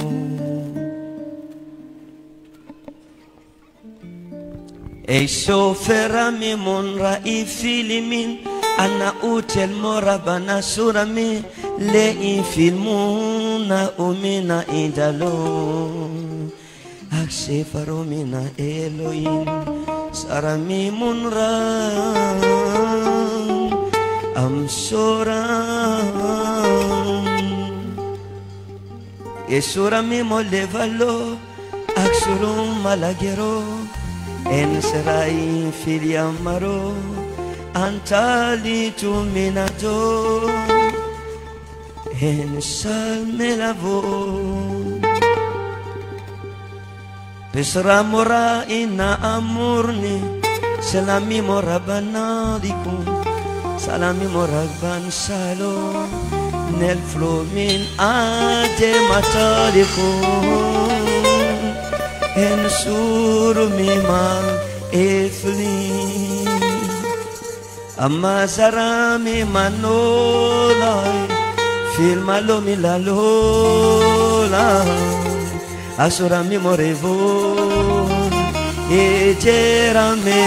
E soferami monra I filimin. Ana utel morabana surami le infilmuna umina idalo akse faromina Elohim sarami munra am soram e surami molevalo aksurum malagero en serai filiamaro Antali tu minato en salme la voz. Pesra mora ina amurni, salami mora banadiku, salami mora bansalo, nel flumin ade matadiku, en surumi mal efli. Amazarami manolai, filmalo milalola, asurami morevo, ejerame,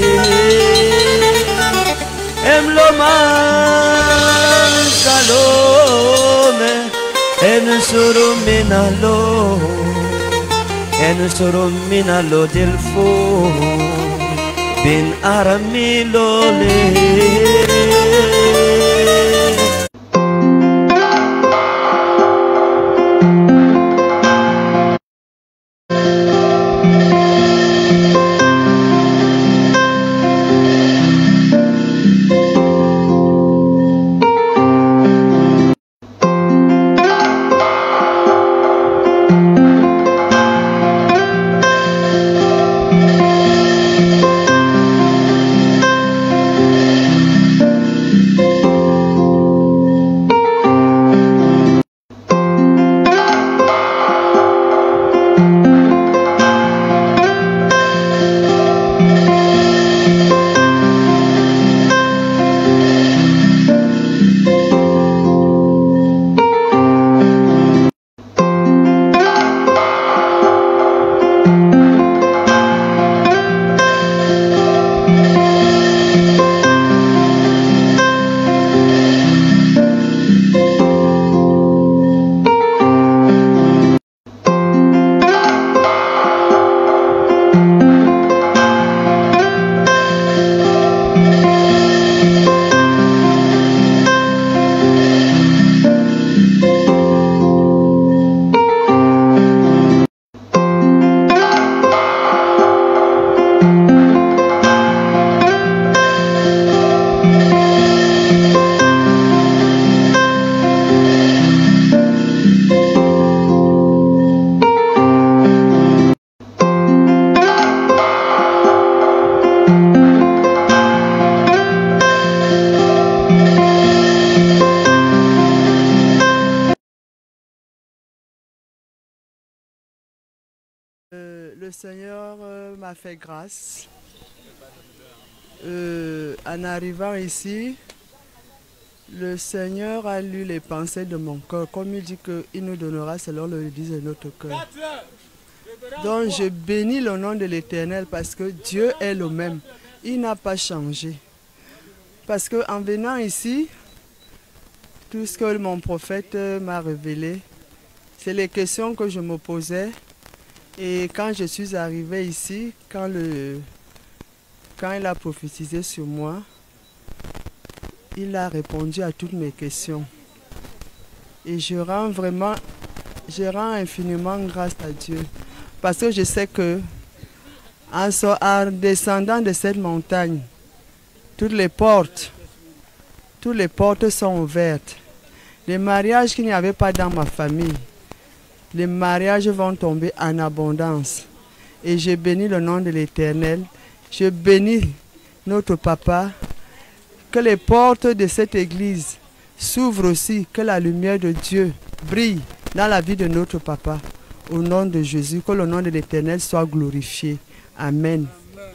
emloman salome, en suruminalo del fuego. Bin aramilole. Le Seigneur m'a fait grâce. En arrivant ici, le Seigneur a lu les pensées de mon cœur, comme il dit qu'il nous donnera selon le désir de notre cœur. Donc je bénis le nom de l'Éternel parce que Dieu est le même. Il n'a pas changé. Parce qu'en venant ici, tout ce que mon prophète m'a révélé, c'est les questions que je me posais. Et quand je suis arrivé ici, quand il a prophétisé sur moi, il a répondu à toutes mes questions. Et je rends infiniment grâce à Dieu. Parce que je sais que en descendant de cette montagne, toutes les portes sont ouvertes. Les mariages qu'il n'y avait pas dans ma famille, les mariages vont tomber en abondance. Et je bénis le nom de l'Éternel. Je bénis notre papa. Que les portes de cette église s'ouvrent aussi. Que la lumière de Dieu brille dans la vie de notre papa. Au nom de Jésus, que le nom de l'Éternel soit glorifié. Amen.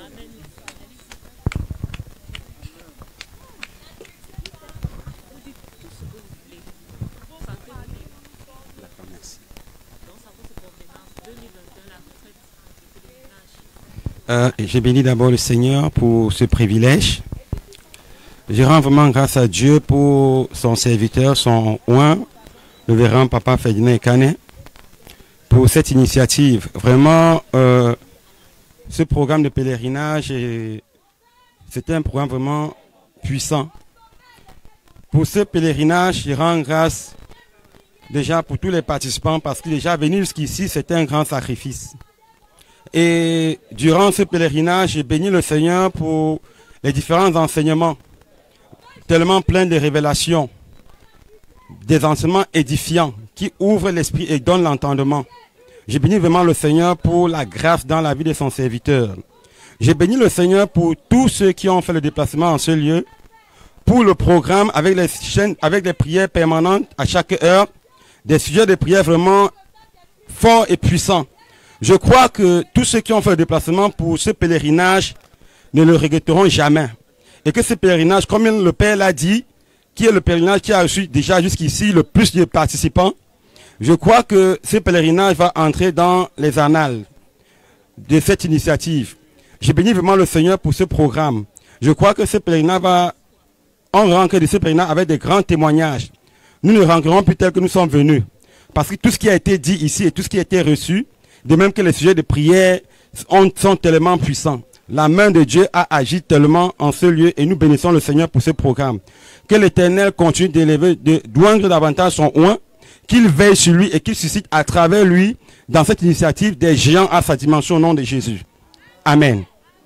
Je bénis d'abord le Seigneur pour ce privilège. Je rends vraiment grâce à Dieu pour son serviteur, son oint, le révérend Papa Ferdinand Ekane, pour cette initiative. Vraiment, ce programme de pèlerinage, c'était un programme vraiment puissant. Pour ce pèlerinage, je rends grâce déjà pour tous les participants parce que déjà venir jusqu'ici, c'était un grand sacrifice. Et durant ce pèlerinage, j'ai béni le Seigneur pour les différents enseignements, tellement pleins de révélations. des enseignements édifiants qui ouvrent l'esprit et donnent l'entendement. Je bénis vraiment le Seigneur pour la grâce dans la vie de son serviteur. Je bénis le Seigneur pour tous ceux qui ont fait le déplacement en ce lieu, pour le programme avec les chaînes, avec les prières permanentes à chaque heure, des sujets de prière vraiment forts et puissants. Je crois que tous ceux qui ont fait le déplacement pour ce pèlerinage ne le regretteront jamais. Et que ce pèlerinage, comme le Père l'a dit, qui est le pèlerinage qui a reçu déjà jusqu'ici le plus de participants, je crois que ce pèlerinage va entrer dans les annales de cette initiative. Je bénis vraiment le Seigneur pour ce programme. Je crois que ce pèlerinage va en rentrer de ce pèlerinage avec des grands témoignages. Nous ne rentrerons plus tel que nous sommes venus. Parce que tout ce qui a été dit ici et tout ce qui a été reçu, de même que les sujets de prière sont tellement puissants. La main de Dieu a agi tellement en ce lieu et nous bénissons le Seigneur pour ce programme. Que l'Éternel continue d'élever, d'oindre davantage son oint, qu'il veille sur lui et qu'il suscite à travers lui, dans cette initiative, des géants à sa dimension au nom de Jésus. Amen.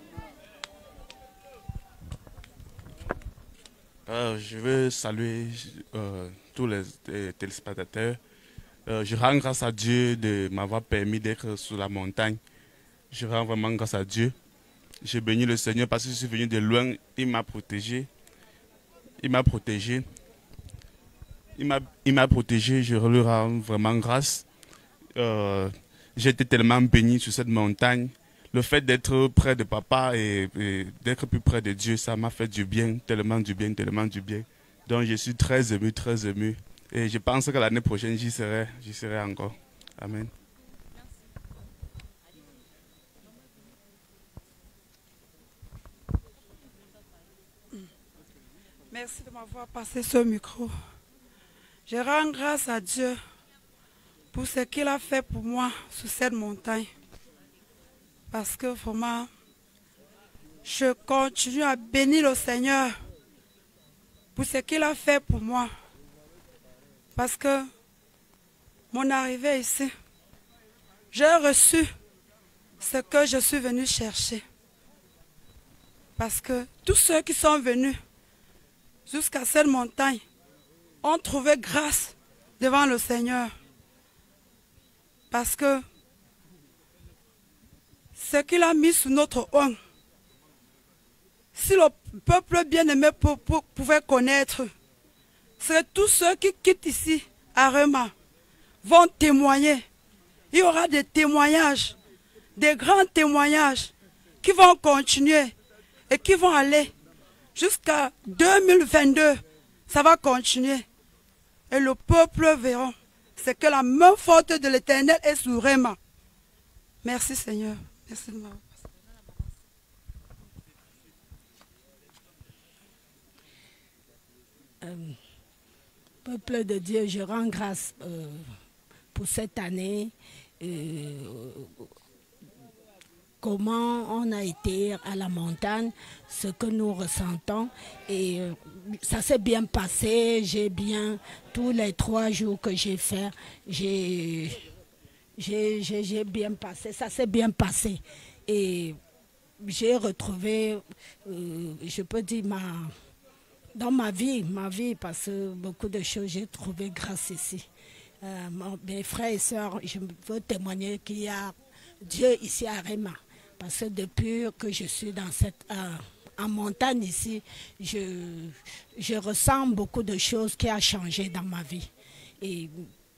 Je veux saluer tous les téléspectateurs. Je rends grâce à Dieu de m'avoir permis d'être sur la montagne. Je rends vraiment grâce à Dieu. Je bénis le Seigneur parce que je suis venu de loin. Il m'a protégé. Il m'a protégé. Il m'a protégé. Je lui rends vraiment grâce. J'ai été tellement béni sur cette montagne. Le fait d'être près de papa et d'être plus près de Dieu, ça m'a fait du bien, tellement du bien, tellement du bien. Donc je suis très ému, très ému. Et je pense que l'année prochaine, j'y serai encore. Amen. Merci de m'avoir passé ce micro. Je rends grâce à Dieu pour ce qu'il a fait pour moi sur cette montagne. Parce que vraiment, je continue à bénir le Seigneur pour ce qu'il a fait pour moi. Parce que mon arrivée ici, j'ai reçu ce que je suis venu chercher. Parce que tous ceux qui sont venus jusqu'à cette montagne ont trouvé grâce devant le Seigneur. Parce que ce qu'il a mis sous notre ongle, si le peuple bien-aimé pouvait connaître, c'est que tous ceux qui quittent ici, à Rema, vont témoigner. Il y aura des témoignages, des grands témoignages qui vont continuer et qui vont aller jusqu'à 2022. Ça va continuer. Et le peuple verra. C'est que la main forte de l'Éternel est sur Rema. Merci Seigneur. Merci de m'avoir passé. Peuple de Dieu, je rends grâce pour cette année. Comment on a été à la montagne, ce que nous ressentons. Et ça s'est bien passé. J'ai bien, tous les 3 jours que j'ai fait, j'ai bien passé. Ça s'est bien passé. Et j'ai retrouvé, je peux dire, dans ma vie, parce que beaucoup de choses, j'ai trouvé grâce ici. Mes frères et sœurs, je veux témoigner qu'il y a Dieu ici à Rema. Parce que depuis que je suis dans cette en montagne ici, je ressens beaucoup de choses qui ont changé dans ma vie. Et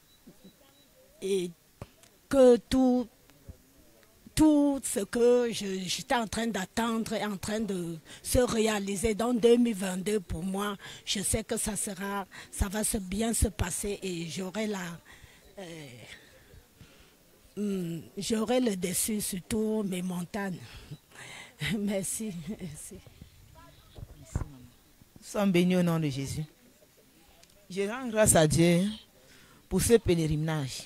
que tout ce que j'étais en train d'attendre est en train de se réaliser dans 2022 pour moi. Je sais que ça va bien se passer et j'aurai le dessus sur toutes mes montagnes. Merci. Merci. Nous sommes bénis au nom de Jésus. Je rends grâce à Dieu pour ce pèlerinage.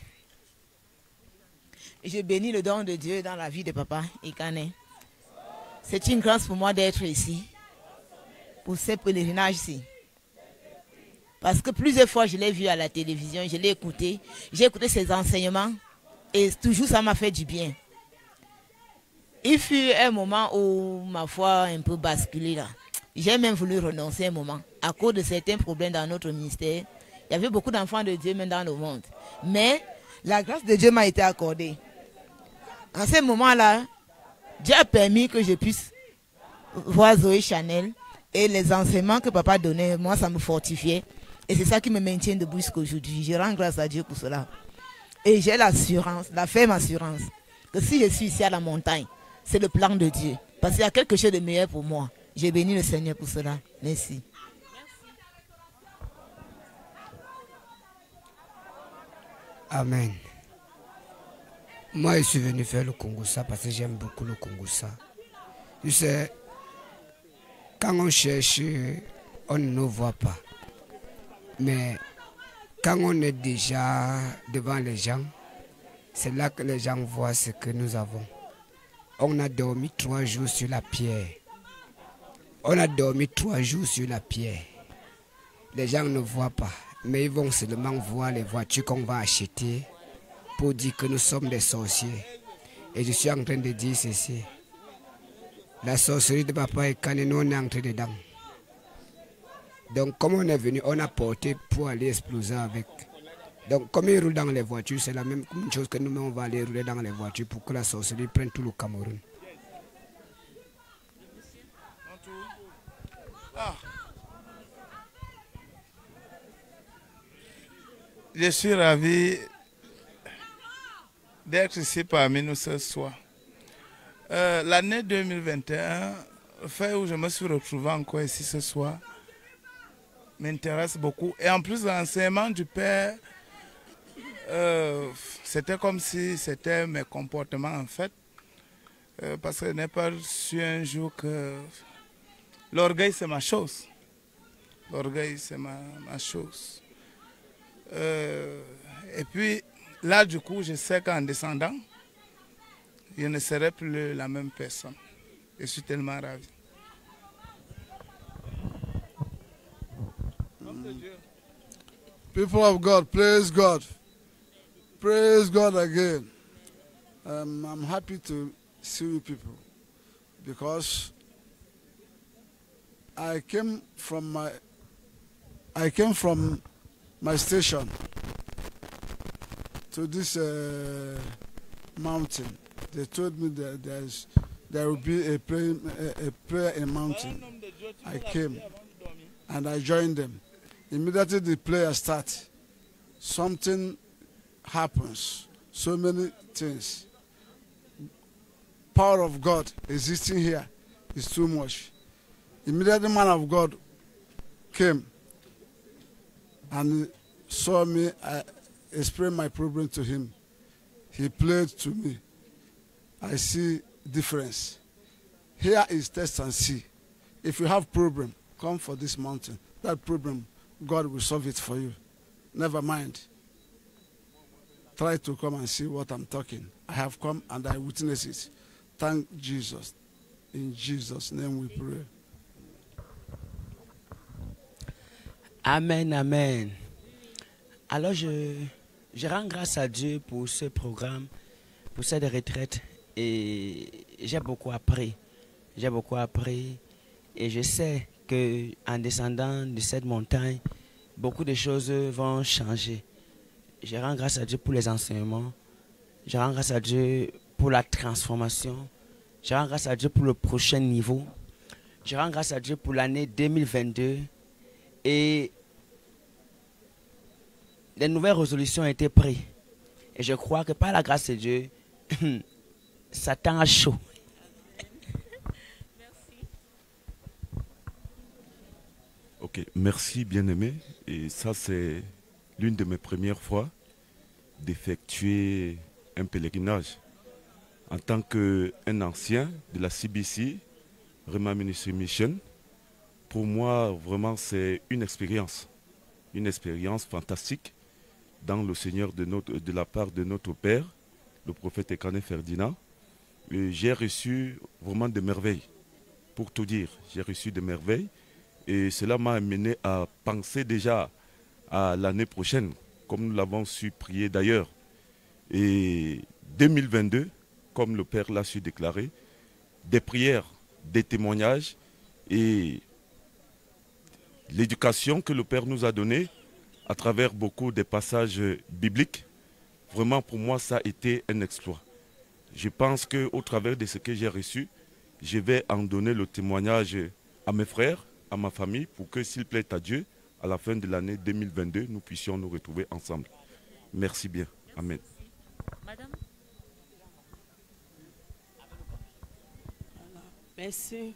Je bénis le don de Dieu dans la vie de papa Ikane. C'est une grâce pour moi d'être ici, pour ce pèlerinage-ci. Parce que plusieurs fois, je l'ai vu à la télévision, je l'ai écouté, j'ai écouté ses enseignements et toujours ça m'a fait du bien. Il fut un moment où ma foi a un peu basculé là. J'ai même voulu renoncer un moment à cause de certains problèmes dans notre ministère. Il Il y avait beaucoup d'enfants de Dieu même dans le monde. Mais la grâce de Dieu m'a été accordée. En ce moment-là, Dieu a permis que je puisse voir Zoé Chanel et les enseignements que papa donnait, moi ça me fortifiait. Et c'est ça qui me maintient debout jusqu'aujourd'hui. Je rends grâce à Dieu pour cela. Et j'ai l'assurance, la ferme assurance, que si je suis ici à la montagne, c'est le plan de Dieu. Parce qu'il y a quelque chose de meilleur pour moi. J'ai béni le Seigneur pour cela. Merci. Amen. Moi, je suis venu faire le Kongoussa parce que j'aime beaucoup le Kongoussa. Tu sais, quand on cherche, on ne nous voit pas. Mais quand on est déjà devant les gens, c'est là que les gens voient ce que nous avons. On a dormi 3 jours sur la pierre. On a dormi 3 jours sur la pierre. Les gens ne voient pas, mais ils vont seulement voir les voitures qu'on va acheter pour dire que nous sommes des sorciers. Et je suis en train de dire ceci. La sorcellerie de papa et Kane, nous on est entré dedans. Donc comme on est venu, on a porté pour aller exploser avec. Donc comme ils roulent dans les voitures, c'est la même chose que nous, on va aller rouler dans les voitures pour que la sorcellerie prenne tout le Cameroun. Je suis ravi d'être ici parmi nous ce soir. L'année 2021, le fait où je me suis retrouvé encore ici ce soir, m'intéresse beaucoup. Et en plus, l'enseignement du Père, c'était comme si c'était mes comportements en fait. Parce que je n'ai pas su un jour que l'orgueil c'est ma chose. L'orgueil c'est ma chose. Et puis là du coup je sais qu'en descendant, je ne serai plus la même personne. Je suis tellement ravi. People of God, praise God. Praise God again. I'm happy to see you people because I came from my station to this mountain. They told me that there will be a prayer in the mountain. I came and I joined them. Immediately the prayer starts, something happens. So many things. Power of God existing here is too much. Immediately man of God came and saw me. I explained my problem to him. He played to me. I see difference. Here is test and see. If you have problem, come for this mountain. That problem, God will solve it for you. Never mind. Try to come and see what I'm talking. I have come and I witness it. Thank Jesus. In Jesus' name we pray. Amen, amen. Alors je rends grâce à Dieu pour ce programme, pour cette retraite. Et j'ai beaucoup appris. J'ai beaucoup appris. Et je sais qu'en descendant de cette montagne, beaucoup de choses vont changer. Je rends grâce à Dieu pour les enseignements. Je rends grâce à Dieu pour la transformation. Je rends grâce à Dieu pour le prochain niveau. Je rends grâce à Dieu pour l'année 2022. Et des nouvelles résolutions ont été prises. Et je crois que par la grâce de Dieu, Satan a chaud. Ok, merci bien-aimé. Et ça, c'est l'une de mes premières fois d'effectuer un pèlerinage. En tant qu'un ancien de la CBC, Rema Ministry Mission, pour moi, vraiment, c'est une expérience fantastique dans le Seigneur de la part de notre Père, le prophète Ekane Ferdinand. J'ai reçu vraiment des merveilles. Pour tout dire, j'ai reçu des merveilles. Et cela m'a amené à penser déjà à l'année prochaine, comme nous l'avons su prier d'ailleurs. Et 2022, comme le Père l'a su déclarer, des prières, des témoignages et l'éducation que le Père nous a donnée à travers beaucoup de passages bibliques. Vraiment, pour moi, ça a été un exploit. Je pense qu'au travers de ce que j'ai reçu, je vais en donner le témoignage à mes frères, à ma famille, pour que, s'il plaît à Dieu, à la fin de l'année 2022, nous puissions nous retrouver ensemble. Merci bien. Amen. Madame. Merci.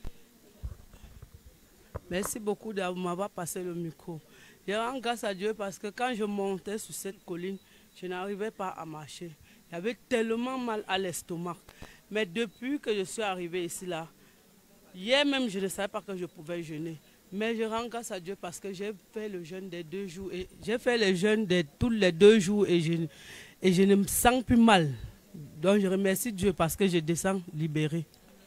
Merci beaucoup de m'avoir passé le micro. Je rends grâce à Dieu parce que quand je montais sur cette colline, je n'arrivais pas à marcher. J'avais tellement mal à l'estomac. Mais depuis que je suis arrivé ici, là, hier même, je ne savais pas que je pouvais jeûner. Mais je rends grâce à Dieu parce que j'ai fait le jeûne des 2 jours. J'ai fait le jeûne de tous les 2 jours et je ne me sens plus mal. Donc je remercie Dieu parce que je descends libéré.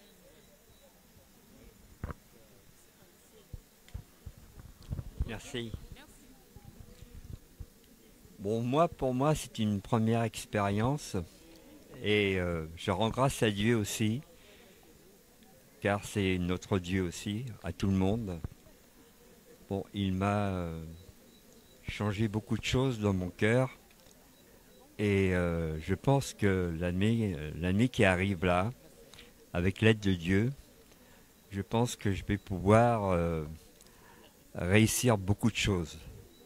Merci. Bon, pour moi, c'est une première expérience et je rends grâce à Dieu aussi, car c'est notre Dieu aussi, à tout le monde. Bon, il m'a changé beaucoup de choses dans mon cœur et je pense que l'année qui arrive là, avec l'aide de Dieu, je pense que je vais pouvoir réussir beaucoup de choses.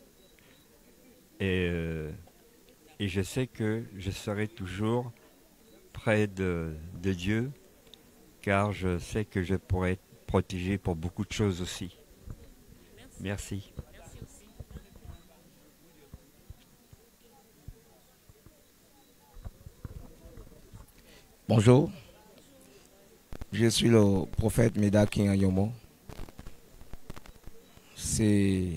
Et je sais que je serai toujours près de Dieu, car je sais que je pourrai être protégé pour beaucoup de choses aussi. Merci. Bonjour, je suis le prophète Meda King Ayomo. C'est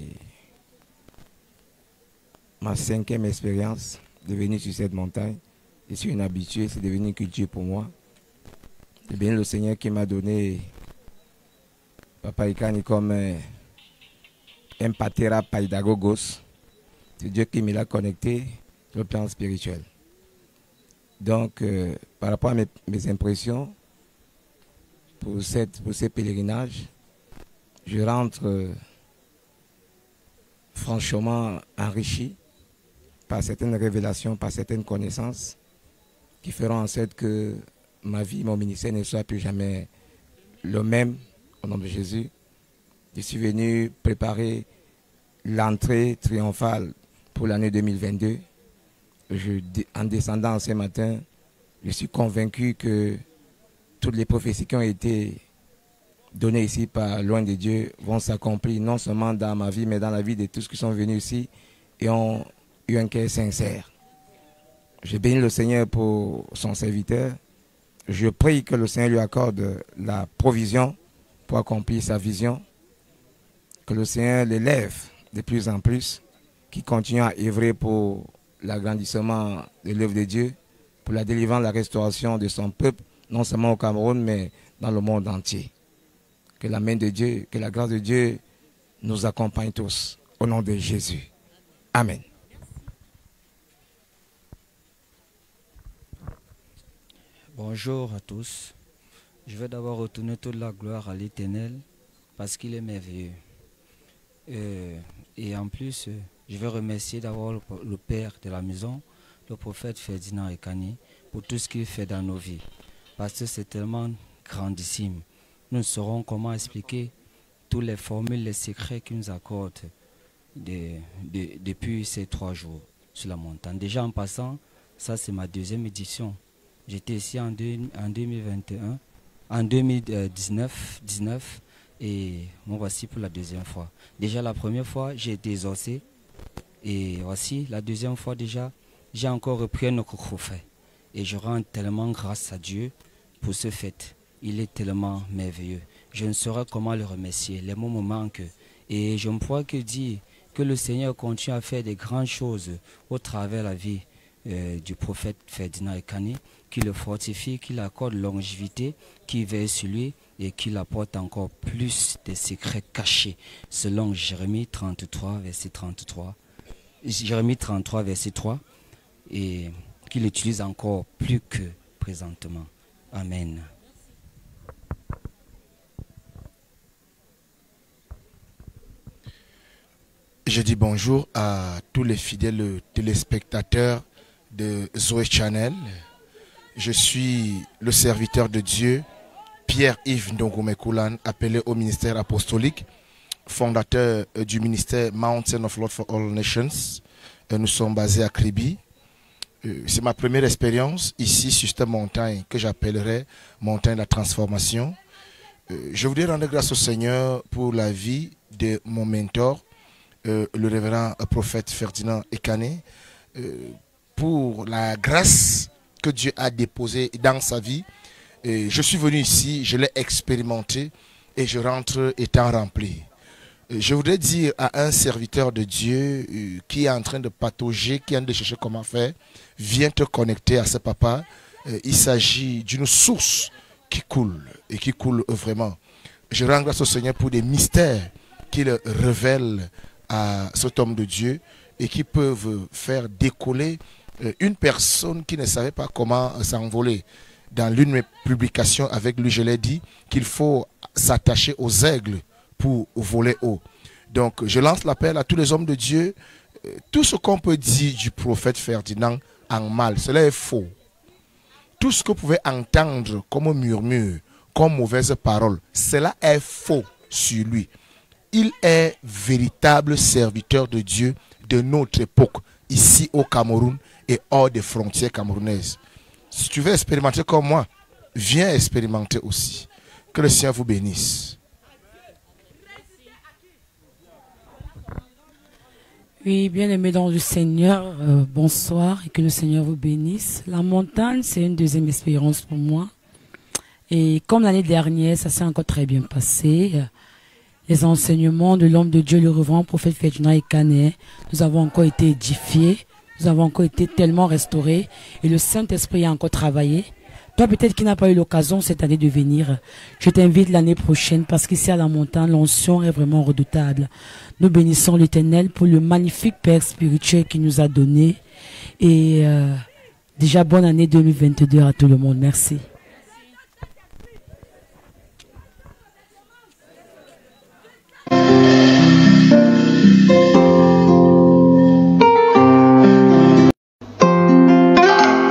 ma 5e expérience de venir sur cette montagne. Je suis un habitué, c'est devenu une culture pour moi. C'est bien le Seigneur qui m'a donné Papa Ikani comme un patera paidagogos. C'est Dieu qui me l'a connecté sur le plan spirituel. Donc, par rapport à mes impressions pour ces pèlerinages, je rentre franchement enrichi par certaines révélations, par certaines connaissances qui feront en sorte que ma vie, mon ministère ne soit plus jamais le même au nom de Jésus. Je suis venu préparer l'entrée triomphale pour l'année 2022. En descendant ce matin, je suis convaincu que toutes les prophéties qui ont été données ici par loin de Dieu vont s'accomplir non seulement dans ma vie, mais dans la vie de tous qui sont venus ici et ont eu un cœur sincère. Je bénis le Seigneur pour son serviteur. Je prie que le Seigneur lui accorde la provision pour accomplir sa vision. Que le Seigneur l'élève de plus en plus, qu'il continue à œuvrer pour l'agrandissement de l'œuvre de Dieu, pour la délivrance, la restauration de son peuple, non seulement au Cameroun, mais dans le monde entier. Que la main de Dieu, que la grâce de Dieu nous accompagne tous, au nom de Jésus. Amen. Bonjour à tous. Je vais d'abord retourner toute la gloire à l'Éternel parce qu'il est merveilleux. Et en plus, je vais remercier d'abord le Père de la maison, le prophète Ferdinand Ekani, pour tout ce qu'il fait dans nos vies. Parce que c'est tellement grandissime. Nous ne saurons comment expliquer toutes les formules, les secrets qu'il nous accorde depuis ces 3 jours sur la montagne. Déjà en passant, ça c'est ma 2e édition. J'étais ici en 2021, en 2019 et me voici pour la 2e fois. Déjà la première fois, j'ai été exaucé et voici la 2e fois déjà, j'ai encore repris un autre trophée. Et je rends tellement grâce à Dieu pour ce fait. Il est tellement merveilleux. Je ne saurais comment le remercier. Les mots me manquent. Et je ne pourrais que dire que le Seigneur continue à faire des grandes choses au travers de la vie du prophète Ferdinand Ekani, qui le fortifie, qui l'accorde longévité, qui veille sur lui et qui l'apporte encore plus de secrets cachés, selon Jérémie 33, verset 33. Jérémie 33, verset 3, et qu'il utilise encore plus que présentement. Amen. Je dis bonjour à tous les fidèles téléspectateurs de Zoé Channel. Je suis le serviteur de Dieu, Pierre-Yves Ndongomekoulan, appelé au ministère apostolique, fondateur du ministère Mountain of Lord for All Nations. Nous sommes basés à Kribi. C'est ma première expérience ici sur cette montagne que j'appellerai montagne de la transformation. Je voudrais rendre grâce au Seigneur pour la vie de mon mentor, le révérend prophète Ferdinand Ekane, pour la grâce que Dieu a déposée dans sa vie. Je suis venu ici, je l'ai expérimenté et je rentre étant rempli. Je voudrais dire à un serviteur de Dieu qui est en train de patauger, qui est en train de chercher comment faire, viens te connecter à ce papa. Il s'agit d'une source qui coule et qui coule vraiment. Je rends grâce au Seigneur pour des mystères qu'il révèle à cet homme de Dieu et qui peuvent faire décoller une personne qui ne savait pas comment s'envoler. Dans l'une de mes publications avec lui, je l'ai dit qu'il faut s'attacher aux aigles pour voler haut. Donc, je lance l'appel à tous les hommes de Dieu. Tout ce qu'on peut dire du prophète Ferdinand en mal, cela est faux. Tout ce que vous pouvez entendre comme murmure, comme mauvaise parole, cela est faux sur lui. Il est véritable serviteur de Dieu de notre époque, ici au Cameroun et hors des frontières camerounaises. Si tu veux expérimenter comme moi, viens expérimenter aussi. Que le Seigneur vous bénisse. Oui, bien-aimés dans le Seigneur, bonsoir et que le Seigneur vous bénisse. La montagne, c'est une deuxième expérience pour moi. Et comme l'année dernière, ça s'est encore très bien passé. Les enseignements de l'homme de Dieu, le révérend prophète Ferdinand Ekane, nous avons encore été édifiés, nous avons encore été tellement restaurés et le Saint-Esprit a encore travaillé. Toi, peut-être qui n'as pas eu l'occasion cette année de venir, je t'invite l'année prochaine parce qu'ici à la montagne, l'onction est vraiment redoutable. Nous bénissons l'Éternel pour le magnifique Père spirituel qu'il nous a donné. Et déjà, bonne année 2022 à tout le monde. Merci.